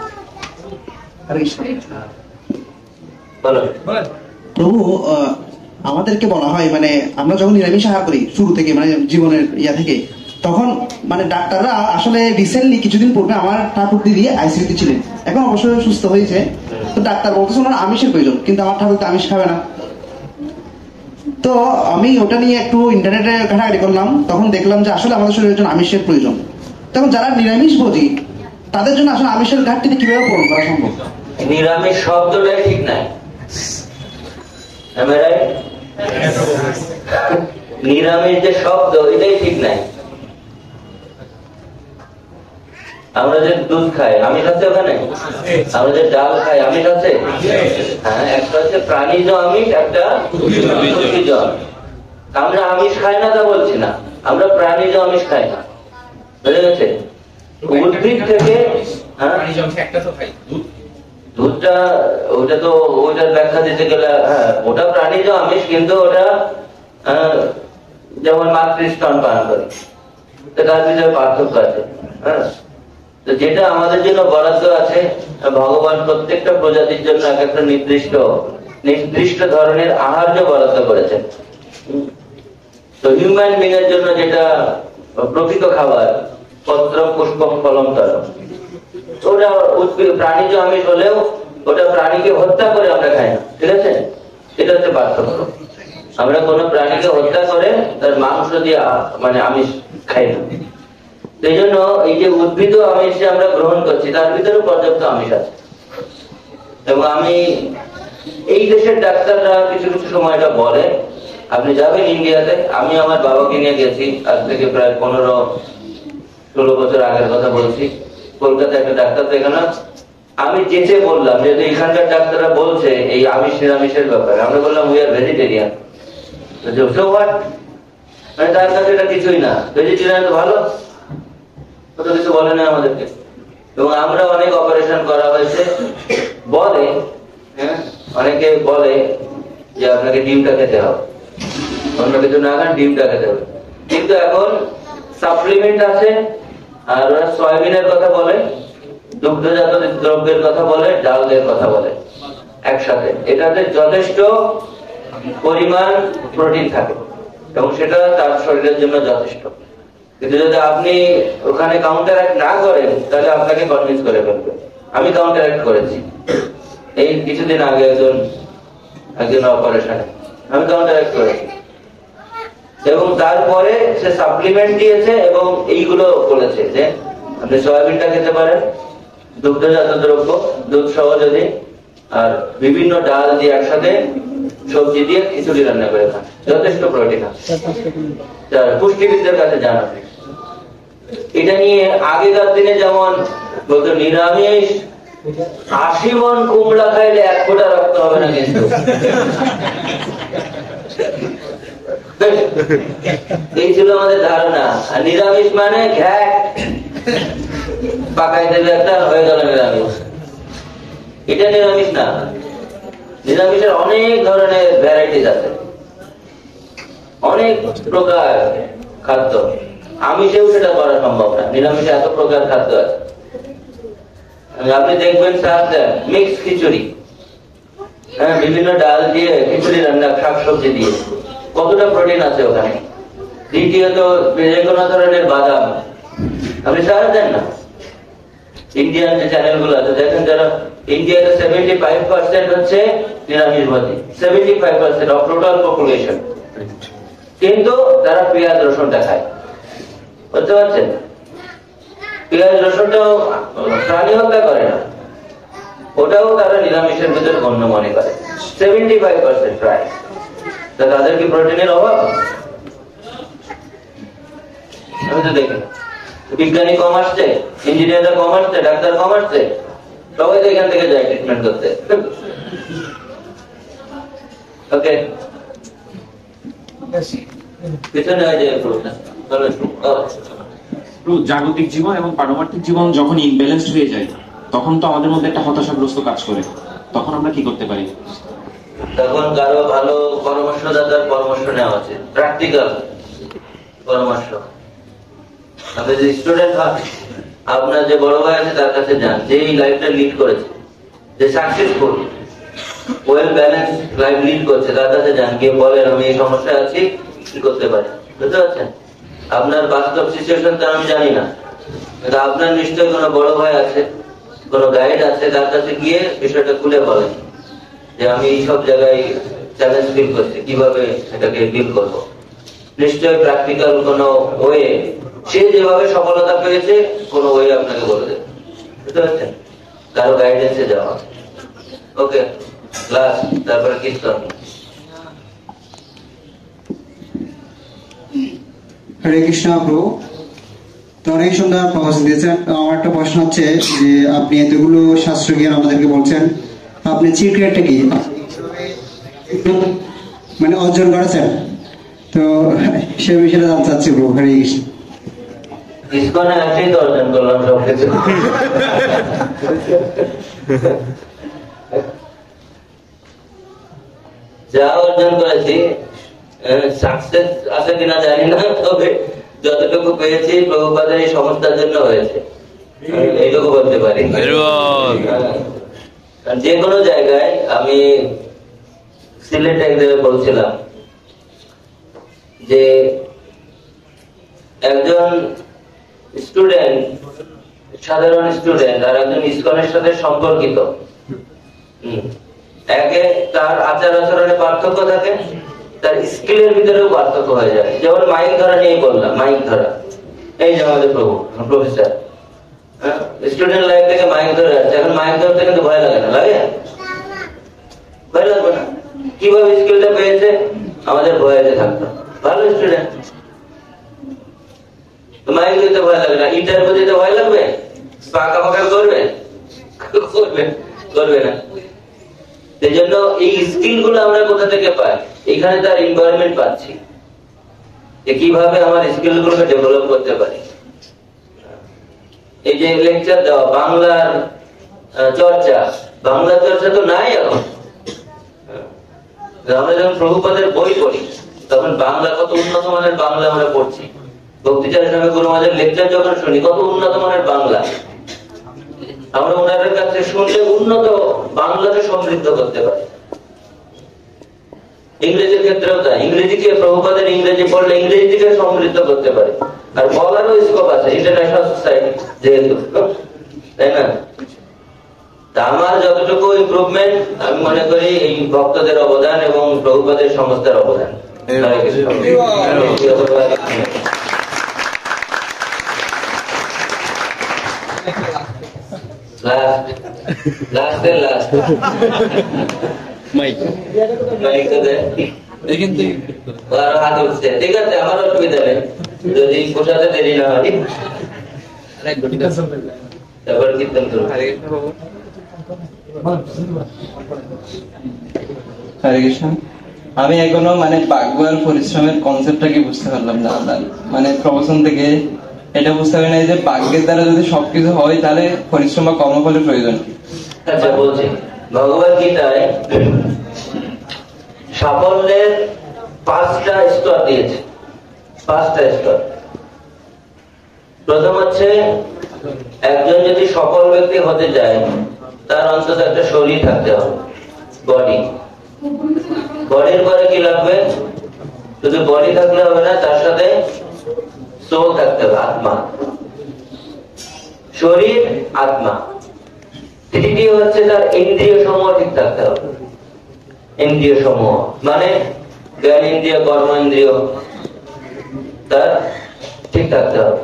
প্রভু, আমাদেরকে বলা হয় মানে আমরা যখন নিরামিষ আহার করি শুরু থেকে, মানে জীবনের থেকে, তখন মানে ডাক্তাররা আসলে রিসেন্টলি কিছুদিন পূর্বে আমার ঠাকুর দিদি আইসিইউতে ছিলেন, এখন অবশ্যই সুস্থ হয়েছে, তো ডাক্তার বলতেছে ওনার আমিষের প্রয়োজন, কিন্তু আমার ঠাকুর তো আমিষ খাবে না। তো আমি ওটা নিয়ে একটু ইন্টারনেটে ঘাটাঘাটি করলাম, তখন দেখলাম যে আসলে আমাদের শরীরের জন্য আমিষের প্রয়োজন। তখন যারা নিরামিষ ভোজী তাদের জন্য আসলে আমিষের ঘাটতিটি কিভাবে পূরণ করা সম্ভব? নিরামিষ শব্দটাই ঠিক নাই। নিরামিষ যে শব্দ এটাই ঠিক নাই। আমরা যে দুধ খাই আমিষ আছে ওখানে, আমরা যে ডাল খাই আমিষ আছে। হ্যাঁ, একটা হচ্ছে প্রাণীজ আমিষ, একটা উদ্ভিজ্জ আমিষ। আমরা আমিষ খাই না তা বলছি না, আমরা প্রাণীজ আমিষ খাই না, বুঝে গেছে? উদ্ভিদ থেকে দুধটা, ওটা তো ওইটার ব্যাখ্যা দিতে গেলে, হ্যাঁ ওটা প্রাণীজ আমিষ, কিন্তু ওটা যেমন মাতৃস্তন পান করে, তার ভিতরে পার্থক্য আছে। হ্যাঁ, তো যেটা আমাদের জন্য বরাদ্দ আছে, ভগবান প্রত্যেকটা প্রজাতির জন্য এক একটা নির্দিষ্ট ধরনের আহার্য বরাদ্দ করেছেন। তো হিউম্যান বিং এর জন্য যেটা প্রকৃত খাবার, পত্র পুষ্পম ফলম তরম, ওটা প্রাণীজ আমিষ হলেও ওটা প্রাণীকে হত্যা করে আমরা খাই না, ঠিক আছে? এটা হচ্ছে পার্থক্য। আমরা কোন প্রাণীকে হত্যা করে তার মাংস দিয়ে মানে আমিষ খাই না। সেই জন্য এই যে উদ্ভিদ আমিষ যে আমরা গ্রহণ করছি তার ভিতরে পর্যাপ্ত আমিষ আছে। এবং আমি এই দেশের ডাক্তাররা কিছু কিছু সময় এটা বলে, আপনি যাবেন ইন্ডিয়াতে, আমি আমার বাবাকে নিয়ে গেছি আজ থেকে প্রায় 15-16 বছর আগের কথা বলছি, কলকাতা একটা ডাক্তার দেখানো, আমি যেতে বললাম যেহেতু এখানকার ডাক্তাররা বলছে এই আমিষ নিরামিষের ব্যাপারে, আমরা বললাম উই আর ভেজিটেরিয়ান। মানে তার কাছে এটা কিছুই না। ভেজিটেরিয়ান তো ভালো, কত কিছু বলে না আমাদেরকে। এবং আমরা অনেক অপারেশন করা হয়েছে, বলে হ্যাঁ অনেকে বলে যে আপনাকে ডিমটা খেতে হবে, অন্য কিছু না খান ডিমটা খেতে হবে। কিন্তু এখন সাপ্লিমেন্ট আছে, আর ওরা সয়াবিনের কথা বলে, দুগ্ধজাত দ্রব্যের কথা বলে, ডালের কথা বলে একসাথে। এটাতে যথেষ্ট পরিমাণ প্রোটিন থাকে এবং সেটা তার শরীরের জন্য যথেষ্ট। কিন্তু যদি আপনি ওখানে কাউন্টারঅ্যাক্ট না করেন তাহলে আপনাকে কনভিন্স করে ফেলবে। আমি কাউন্টারঅ্যাক্ট করেছি এই কিছুদিন আগে একজন অপারেশনে, আমি কাউন্টারঅ্যাক্ট করেছি এবং তারপরে সে সাপ্লিমেন্ট দিয়েছে এবং এইগুলো বলেছে যে আপনি সয়াবিনটা খেতে পারেন, দুগ্ধজাত দ্রব্য, দুধ সহ যদি, আর বিভিন্ন ডাল দিয়ে একসাথে সবজি দিয়ে খিচুড়ি রান্না করে খান, যথেষ্ট প্রোটিন আছে। পুষ্টিবিদদের কাছে জানা। এটা নিয়ে আগেকার দিনে যেমন বলতো নিরামিষ 80 মণ কুমড়া খাইলে 1 ফোঁটা রক্ত হবে না, কিন্তু এই ছিল আমাদের ধারণা। আর নিরামিষ মানে ঘ্যাক পাকাই দেবে একটা, হয়ে গেল নিরামিষ। এটা নিরামিষ না। নিরামিষের অনেক ধরনের ভ্যারাইটিস আছে, অনেক প্রকার খাদ্য। আমিষেও সেটা করা সম্ভব না, নিরামিষে এত প্রকার খাদ্য আছে। আপনি দেখবেন মিক্স খিচুড়ি, হ্যাঁ বিভিন্ন ডাল দিয়ে খিচুড়ি রান্না, শাকসবজি দিয়ে, কতটা প্রোটিন আছে ওখানে। দ্বিতীয়ত যে কোনো ধরনের বাদাম আপনি সার দেন না। ইন্ডিয়ান যে চ্যানেল গুলো আছে দেখেন, যারা ইন্ডিয়াতে 75% হচ্ছে নিরামিষবাদী, 75% অফ টোটাল পপুলেশন, কিন্তু তারা পেঁয়াজ রসুনটা খায়। বুঝতে পারছেন? পেঁয়াজ রসুনটাও প্রাণী হত্যা করে না, ওটাও তারা নিরামিষের ভিতরে গণ্য মনে করে। 75% প্রায়। তা তাদের কি প্রোটিনের অভাব? আমি তো দেখি বিজ্ঞানী কম আসছে, ইঞ্জিনিয়াররা কম আসছে, ডাক্তার কম আসছে, সবাই তো এখান থেকে যায় ট্রিটমেন্ট করতে। ওকে, পিছনে হয়ে যায় প্রশ্ন। জাগতিক জীবন এবং পারমার্থিক জীবন যখন ইমব্যালেন্সড হয়ে যায়, তখন তো আমাদের মধ্যে একটা হতাশাগ্রস্ত কাজ করে। তখন আমরা কি করতে পারি? তখন কারো ভালো পরামর্শদাতার পরামর্শ নেওয়া উচিত, প্র্যাকটিক্যাল পরামর্শ। আপনি যে স্টুডেন্ট হন, আপনার যে বড় ভাই আছে তার কাছে যান, যে এই লাইফটা লিড করেছে, যে successful well balance life lead করছে, তার কাছে যান, গিয়ে বলেন আমি এই সমস্যায় আছি, কি করতে পারি। বুঝতে পারছেন? আপনার বাস্তব সিচুয়েশন তো আমি জানি না, কিন্তু আপনার নিশ্চয়ই কোনো বড় ভাই আছে, কোনো গাইড আছে, তার কাছে গিয়ে বিষয়টা খুলে বলেন যে আমি এই সব জায়গায় চ্যালেঞ্জ ফিল করছি, কিভাবে এটাকে ডিল করবো। নিশ্চয়ই প্র্যাকটিক্যাল কোনো ওয়ে, সে যেভাবে সফলতা পেয়েছে কোনো ওয়ে আপনাকে বলে দেবে। বুঝতে পারছেন? কারো গাইডেন্সে যাওয়া। ওকে, ক্লাস, তারপরে কীর্তন। হরে কৃষ্ণ প্রভু, তো অনেক সুন্দর প্রশ্ন দিয়েছেন। আমার একটা প্রশ্ন হচ্ছে যে আপনি এতগুলো শাস্ত্র জ্ঞান আমাদেরকে বলছেন, আপনি সিক্রেটটা কি মানে অর্জন করেছেন? তো সে বিষয়টা জানতে চাচ্ছি প্রভু। হরে কৃষ্ণ। ইসকনে আসেই তো অর্জন করলাম সবকিছু। যা অর্জন করেছি, সাকসেস আছে কিনা জানি না, তবে যতটুকু পেয়েছি প্রভুপাদের এই সংস্থার জন্য হয়েছে, এইটুকু বলতে পারি। যে কোনো জায়গায়, আমি সিলেটে এক জায়গায় বলছিলাম যে একজন স্টুডেন্ট, সাধারণ স্টুডেন্ট আর একজন ইসকনের সাথে সম্পর্কিত, একে তার আচার আচরণে পার্থক্য থাকে, তার স্কিলের ভিতরেও পার্থক্য হয়ে যায়। যেমন মাইক ধরা নিয়ে বললাম, মাইক ধরা, এই যে আমাদের প্রফেসর স্টুডেন্ট লাইফ থেকে মাইক ধরে আসছে, এখন মাইক ধরতে কিন্তু ভয় লাগে না, লাগে? ভয় লাগবে না। কিভাবে স্কিলটা পেয়েছে? আমাদের ভয়েতে থাকতো, ভালো স্টুডেন্ট, মাইক দিতে ভয় লাগে না। ইন্টারভিউ দিতে ভয় লাগবে? পাকা পাকা করবে? করবে না। সেই জন্য এই স্কিল গুলো আমরা কোথা থেকে পাই? এখানে তার এনভায়রনমেন্ট পাচ্ছি। যে কিভাবে আমার স্কিলগুলোকে ডেভেলপ করতে পারি। এই যে লেকচার দেওয়া, বাংলার চর্চা, বাংলা চর্চা তো নাই এখন। আমরা যখন প্রভুপাদের বই পড়ি তখন বাংলা কত উন্নত মানের বাংলা আমরা পড়ছি। ভক্তিচারী স্বামী গুরু মহারাজের লেকচার যখন শুনি কত উন্নত মানের বাংলা আমরা ওনাদের কাছে শুনলে উন্নত বাংলাকে সমৃদ্ধ করতে পারি। ইংরেজির ক্ষেত্রেও তাই, ইংরেজিকে প্রভুপাদের ইংরেজি পড়লে ইংরেজিকে সমৃদ্ধ করতে পারে। আর বলারও স্কোপ আছে ইন্টারন্যাশনাল সোসাইটি যেহেতু, তাই না? আমার যতটুকু ইমপ্রুভমেন্ট আমি মনে করি এই ভক্তদের অবদান এবং প্রভুপাদের সংস্থার অবদান। ঠিক আছে, আমার অসুবিধা নেই যদি পোষাতে দেরি না হয়। তারপর কীর্তন করবো। হরে কৃষ্ণ। আমি এখনো মানে ভাগ্য আর পরিশ্রমের কনসেপ্টটা কি বুঝতে পারলাম না। মানে প্রবচন থেকে এটা বুঝতে পারি না যে ভাগ্যের দ্বারা যদি সবকিছু হয় তাহলে পরিশ্রম বা কর্মফলের প্রয়োজন। আচ্ছা বলছি, ভগবত গীতায় সাফল্যের 5টা স্তর দিয়েছে, 5টা স্তর। প্রথম হচ্ছে একজন যদি সফল ব্যক্তি হতে যায় তার অন্তত একটা শরীর থাকতে হবে, বডি। বডির পরে কি লাগবে? শুধু বডি থাকলে হবে না, তার সাথে সোল থাকতে হবে, আত্মা। শরীর, আত্মা। তৃতীয় হচ্ছে তার ইন্দ্রিয় সমূহ ঠিক থাকতে হবে। ইন্দ্রিয় সমূহ মানে জ্ঞান ইন্দ্রিয়, কর্ম ইন্দ্রিয় তার ঠিক থাকতে হবে।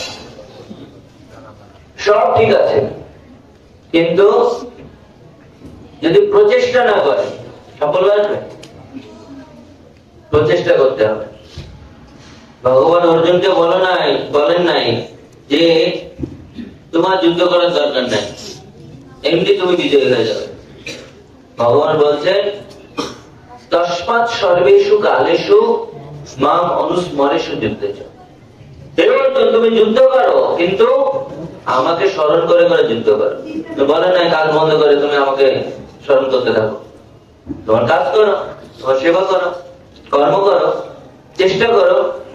সব ঠিক আছে, কিন্তু যদি প্রচেষ্টা না করে সফল আসবে? প্রচেষ্টা করতে হবে। ভগবান অর্জুনকে বলেন নাই যে তোমার যুদ্ধ করার দরকার নাই, এমনি তুমি বিজয়ী হয়ে যাবে। ভগবান বলছেন তস্মাৎ সর্বেষু কালেষু মাম অনুস্মরেষু যুদ্ধেচ। তুমি যুদ্ধ করো কিন্তু আমাকে স্মরণ করে করে যুদ্ধ করো। বলে নাই কাজ বন্ধ করে তুমি আমাকে স্মরণ করতে থাকো। তোমার কাজ করো, তোমার সেবা করো, কর্ম করো, চেষ্টা করো।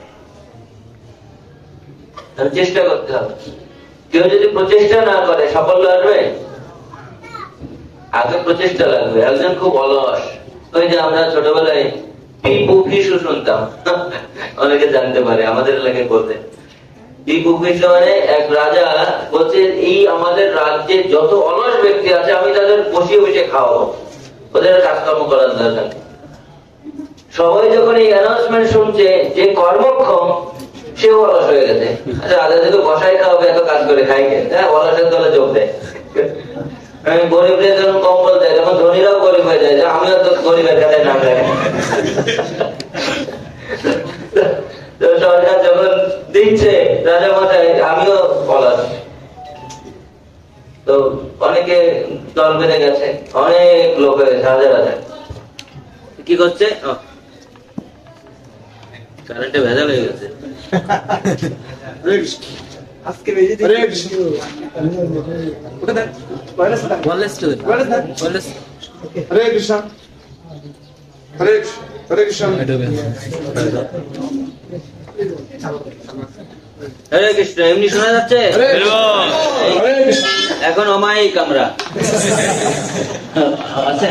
চেষ্টা করতে হবে। কেউ যদি প্রচেষ্টা না করে সাফল্য আসবে? আগে প্রচেষ্টা লাগবে। একজন খুব অলস, ওই যে আমরা ছোটবেলায় পিপু ফিসু শুনতাম, অনেকে জানতে পারে, আমাদের এলাকায় বলতে পিপু ফিসু মানে এক রাজা বলছে এই আমাদের রাজ্যে যত অলস ব্যক্তি আছে আমি তাদের বসিয়ে বসে খাওয়াবো, ওদের কাজকর্ম করার দরকার। সবাই যখন এই অ্যানাউন্সমেন্ট শুনছে যে কর্মক্ষম সেও অলস হয়ে গেছে। আচ্ছা রাজা যদি বসাই খাওয়াবে এত কাজ করে খাই কে? হ্যাঁ, অলসের দলে যোগ দেয়। গরিবদের যখন কম্বল দেয় তখন ধনীরাও গরিব হয়ে যায়, আমিও তো গরিবের কাছে নাম রাখি। সরকার যখন দিচ্ছে রাজা মশাই আমিও অলস। তো অনেকে দল বেঁধে গেছে, অনেক লোক হয়ে গেছে, হাজার হাজার। কি করছে? কারেন্টে ভেজাল হয়ে গেছে। আজকে বেজে দিই। হরে কৃষ্ণ। হরে কৃষ্ণ। হরে কৃষ্ণ। এমনি শোনা যাচ্ছে? এখন অমায়িক আমরা আছে।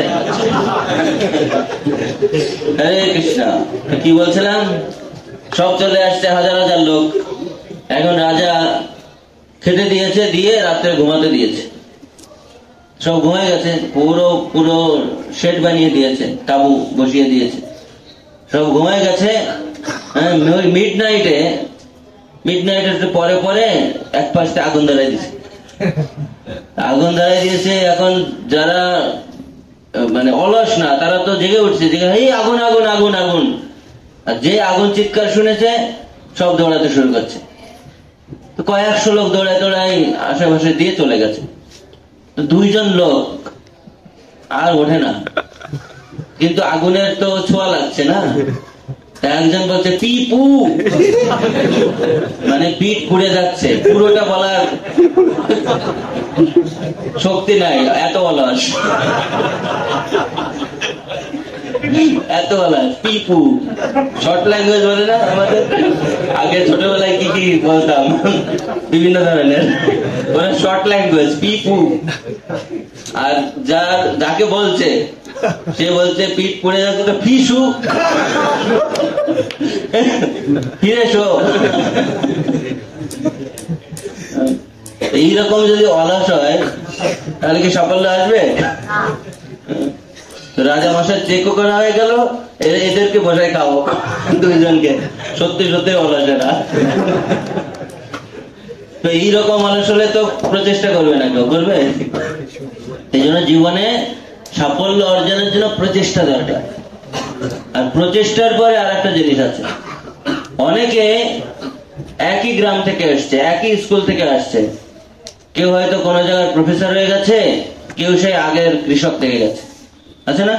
হরে কৃষ্ণ। কি বলছিলাম? সব চলে আসছে, হাজার হাজার লোক। এখন রাজা খেতে দিয়েছে, দিয়ে রাত্রে ঘুমাতে দিয়েছে। সব ঘুমাই গেছে, পুরো শেড বানিয়ে দিয়েছে, তাবু বসিয়ে দিয়েছে, সব ঘুমাই গেছে। মিড নাইটের পরে পরে এক পাশে আগুন ধরাই দিয়েছে। আগুন ধরাই দিয়েছে। এখন যারা মানে অলস না তারা তো জেগে উঠছে, জেগে এই আগুন আগুন আগুন আগুন। আর যে আগুন চিৎকার শুনেছে সব দৌড়াতে শুরু করছে। তো কয়েকশো লোক দৌড়ায় দৌড়ায় আশেপাশে দিয়ে চলে গেছে। তো 2 জন লোক আর ওঠে না, কিন্তু আগুনের তো ছোঁয়া লাগছে না। একজন বলছে পিপু, মানে পিঠ পুড়ে যাচ্ছে, পুরোটা বলার শক্তি নাই, এত অলস, এত অলস। পিপু শর্ট ল্যাঙ্গুয়েজ বলে না আমাদের, আগে ছোটবেলায় কি কি বলতাম বিভিন্ন ধরনের, ওরা শর্ট ল্যাঙ্গুয়েজ পিপু। আর যাকে বলছে সে বলছে পিঠ পুড়ে যাচ্ছে তো ফিসু, এইরকম যদি অলস হয় তাহলে কি সাফল্য আসবে? রাজা মশাই চেকও করা হয়ে গেল, এদেরকে বসায় খাও দুইজনকে, সত্যি সত্যি অলস এরা। তো এইরকম অলস হলে তো প্রচেষ্টা করবে না, কেউ করবে? এই জন্য জীবনে সাফল্য অর্জনের জন্য প্রচেষ্টা দরকার। আর প্রচেষ্টার পরে আর একটা জিনিস আছে, অনেকে একই গ্রাম থেকে আসছে, একই স্কুল থেকে আসছে, কেউ হয়তো কোনো জায়গায় প্রফেসর হয়ে গেছে, কেউ সেই আগের কৃষক থেকে গেছে, আছে না?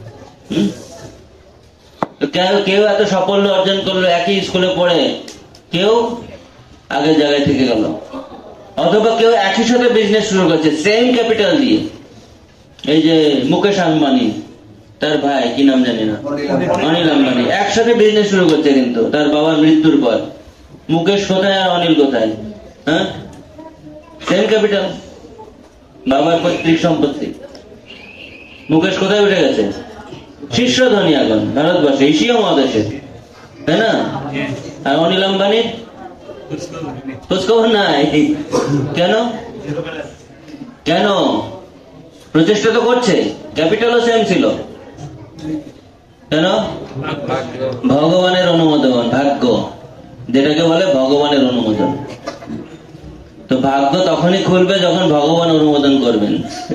কেউ এত সাফল্য অর্জন করলো একই স্কুলে পড়ে, কেউ আগের জায়গায় থেকে গেল, অথবা কেউ একই সাথে বিজনেস শুরু করছে সেম ক্যাপিটাল দিয়ে। এই যে মুকেশ আম্বানি, তার ভাই কি নাম জানি না, অনিল আম্বানি, একসাথে বিজনেস শুরু করছে, কিন্তু তার বাবার মৃত্যুর পর। মুকেশ কোথায় আর অনিল কোথায়? হ্যাঁ, সেম ক্যাপিটাল, বাবার পৈতৃক সম্পত্তি। মুকেশ কোথায় উঠে গেছে? শীর্ষ ধনী এখন ভারতবর্ষে, এশীয় মহাদেশে, তাই না? আর অনিল আম্বানির খোঁজখবর নাই। কেন? কেন? প্রচেষ্টা তো করছে, ক্যাপিটালও সেম ছিল। কেন? ভগবানের অনুমোদন, ভাগ্য যেটাকে বলে ভগবানের অনুমোদন। তো ভাগ্য তখনই খুলবে যখন ভগবান অনুমোদন করবেন।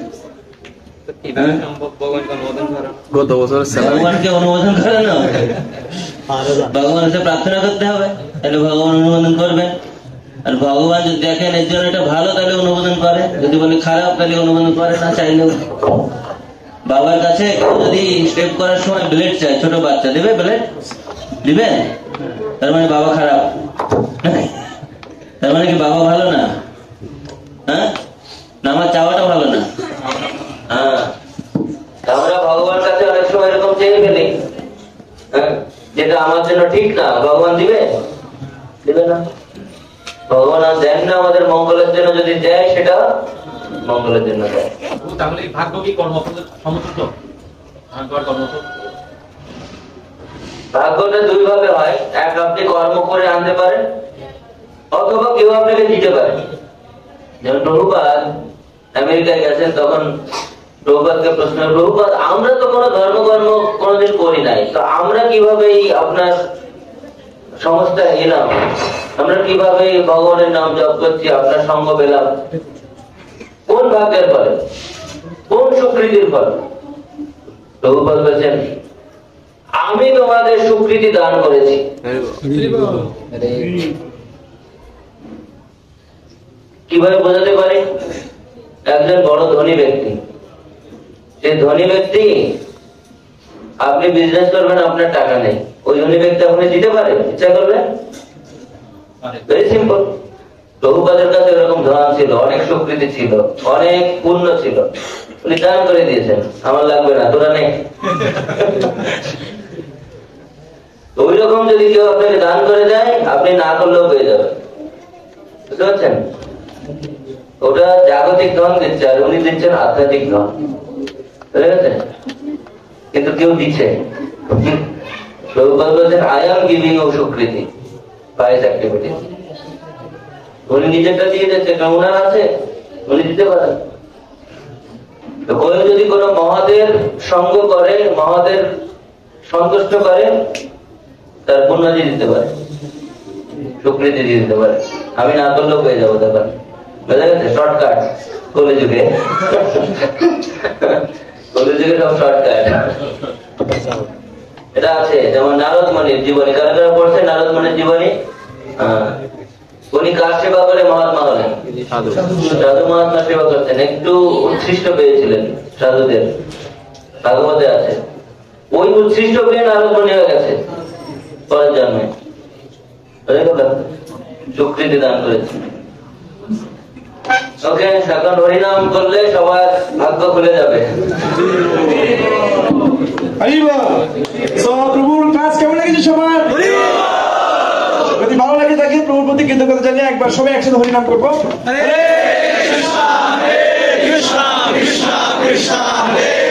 ভগবানকে অনুমোদন করে না, ভগবানের সাথে প্রার্থনা করতে হবে, তাহলে ভগবান অনুমোদন করবেন। আর ভগবান যদি দেখেন এর জন্য এটা ভালো, তাহলে অনুমোদন করে, যদি বলে খারাপ তাহলে অনুমোদন করে না চাইলেও। বাবার কাছে যদি স্টেপ করার সময় ব্লেড চায়, ছোট বাচ্চা দেবে ব্লেড? দিবে? তার মানে বাবা খারাপ, তার মানে কি বাবা ভালো না? হ্যাঁ, না আমার চাওয়াটা ভালো না? হ্যাঁ, আমরা ভগবান কাছে অনেক সময় এরকম চেয়ে ফেলি, যেটা আমার জন্য ঠিক না, ভগবান দিবে? দিবে না। ভগবান আর দেন না আমাদের মঙ্গলের জন্য, যদি দেয় সেটা মঙ্গলের জন্য দেয়। তাহলে ভাগ্য কি কর্ম সমতুল্য? ভাগ্যটা দুই ভাবে হয়, এক আপনি কর্ম করে আনতে পারেন, অথবা কেউ আপনাকে দিতে পারে। যেমন প্রভুপাদ আমেরিকায় গেছেন, তখন প্রভুপাদকে প্রশ্ন, প্রভুপাদ আমরা তো কোনো ধর্মকর্ম কোনোদিন করি নাই, তো আমরা কিভাবে আপনার সংস্থা এলাম, আমরা কিভাবে ভগবানের নাম জপ করছি, আপনার সঙ্গ পেলাম, কোন ভাগ্যের ফলে, কোন স্বীকৃতির ফলে? প্রভুপাদ বলেছেন, আমি তোমাদের স্বীকৃতি দান করেছি। কিভাবে বোঝাতে পারি? একজন বড় ধনী ব্যক্তি, সেই ধনী ব্যক্তি, আপনি বিজনেস করবেন, আপনার টাকা নেই, ওই ধনী ব্যক্তি আপনি দিতে পারে ইচ্ছা করলে? Very simple. প্রভুপাদের কাছে এরকম ধন ছিল, অনেক স্বীকৃতি ছিল, অনেক পুণ্য ছিল, উনি দান করে দিয়েছেন, আমার লাগবে না, তোরা নেই। ওই রকম যদি কেউ আপনাকে দান করে দেয়, আপনি না করলেও পেয়ে যাবেন, বুঝতে পারছেন? ওটা জাগতিক ধন দিচ্ছে, আর উনি দিচ্ছেন আধ্যাত্মিক ধন, বুঝে গেছে? কিন্তু কেউ দিচ্ছে। প্রভুপাদ বলছেন, আই এম গিভিং ও স্বীকৃতি বাই হিজ অ্যাক্টিভিটিজ। উনি নিজেরটা দিয়ে যাচ্ছে, কারণ ওনার আছে, উনি দিতে পারেন। তো কেউ যদি কোনো মহাদের সঙ্গ করে, মহাদের সন্তুষ্ট করে, তার পুণ্য দিয়ে দিতে পারে, স্বীকৃতি দিয়ে দিতে পারে, আমি না করলেও পেয়ে যাবো। দেখেন, বুঝা গেছে? শর্টকাট কলিযুগে, কলিযুগে সব শর্টকাট। এটা আছে। যেমন নারদ মুনির জীবনী, কারা কারা পড়ছে নারদ মুনির জীবনী? উনি কার সেবা করে মহাত্মা হলেন? সাধু মহাত্মা সেবা করতেন, একটু উৎসৃষ্ট পেয়েছিলেন সাধুদের, ভাগবতে আছে। ওই উৎসৃষ্ট পেয়ে নারদ মুনি হয়ে গেছে। পরের জন্মে স্বীকৃতি দান করেছে। ওকে, এখন হরিনাম করলে সবার ভাগ্য খুলে যাবে। প্রভুর কাজ কেমন লেগেছে সবার? যদি ভালো লাগে থাকে প্রভুর প্রতি কৃতজ্ঞতা জানিয়ে একবার সবাই একসাথে হরিনাম করবো। হরে কৃষ্ণ কৃষ্ণ কৃষ্ণ কৃষ্ণ হরে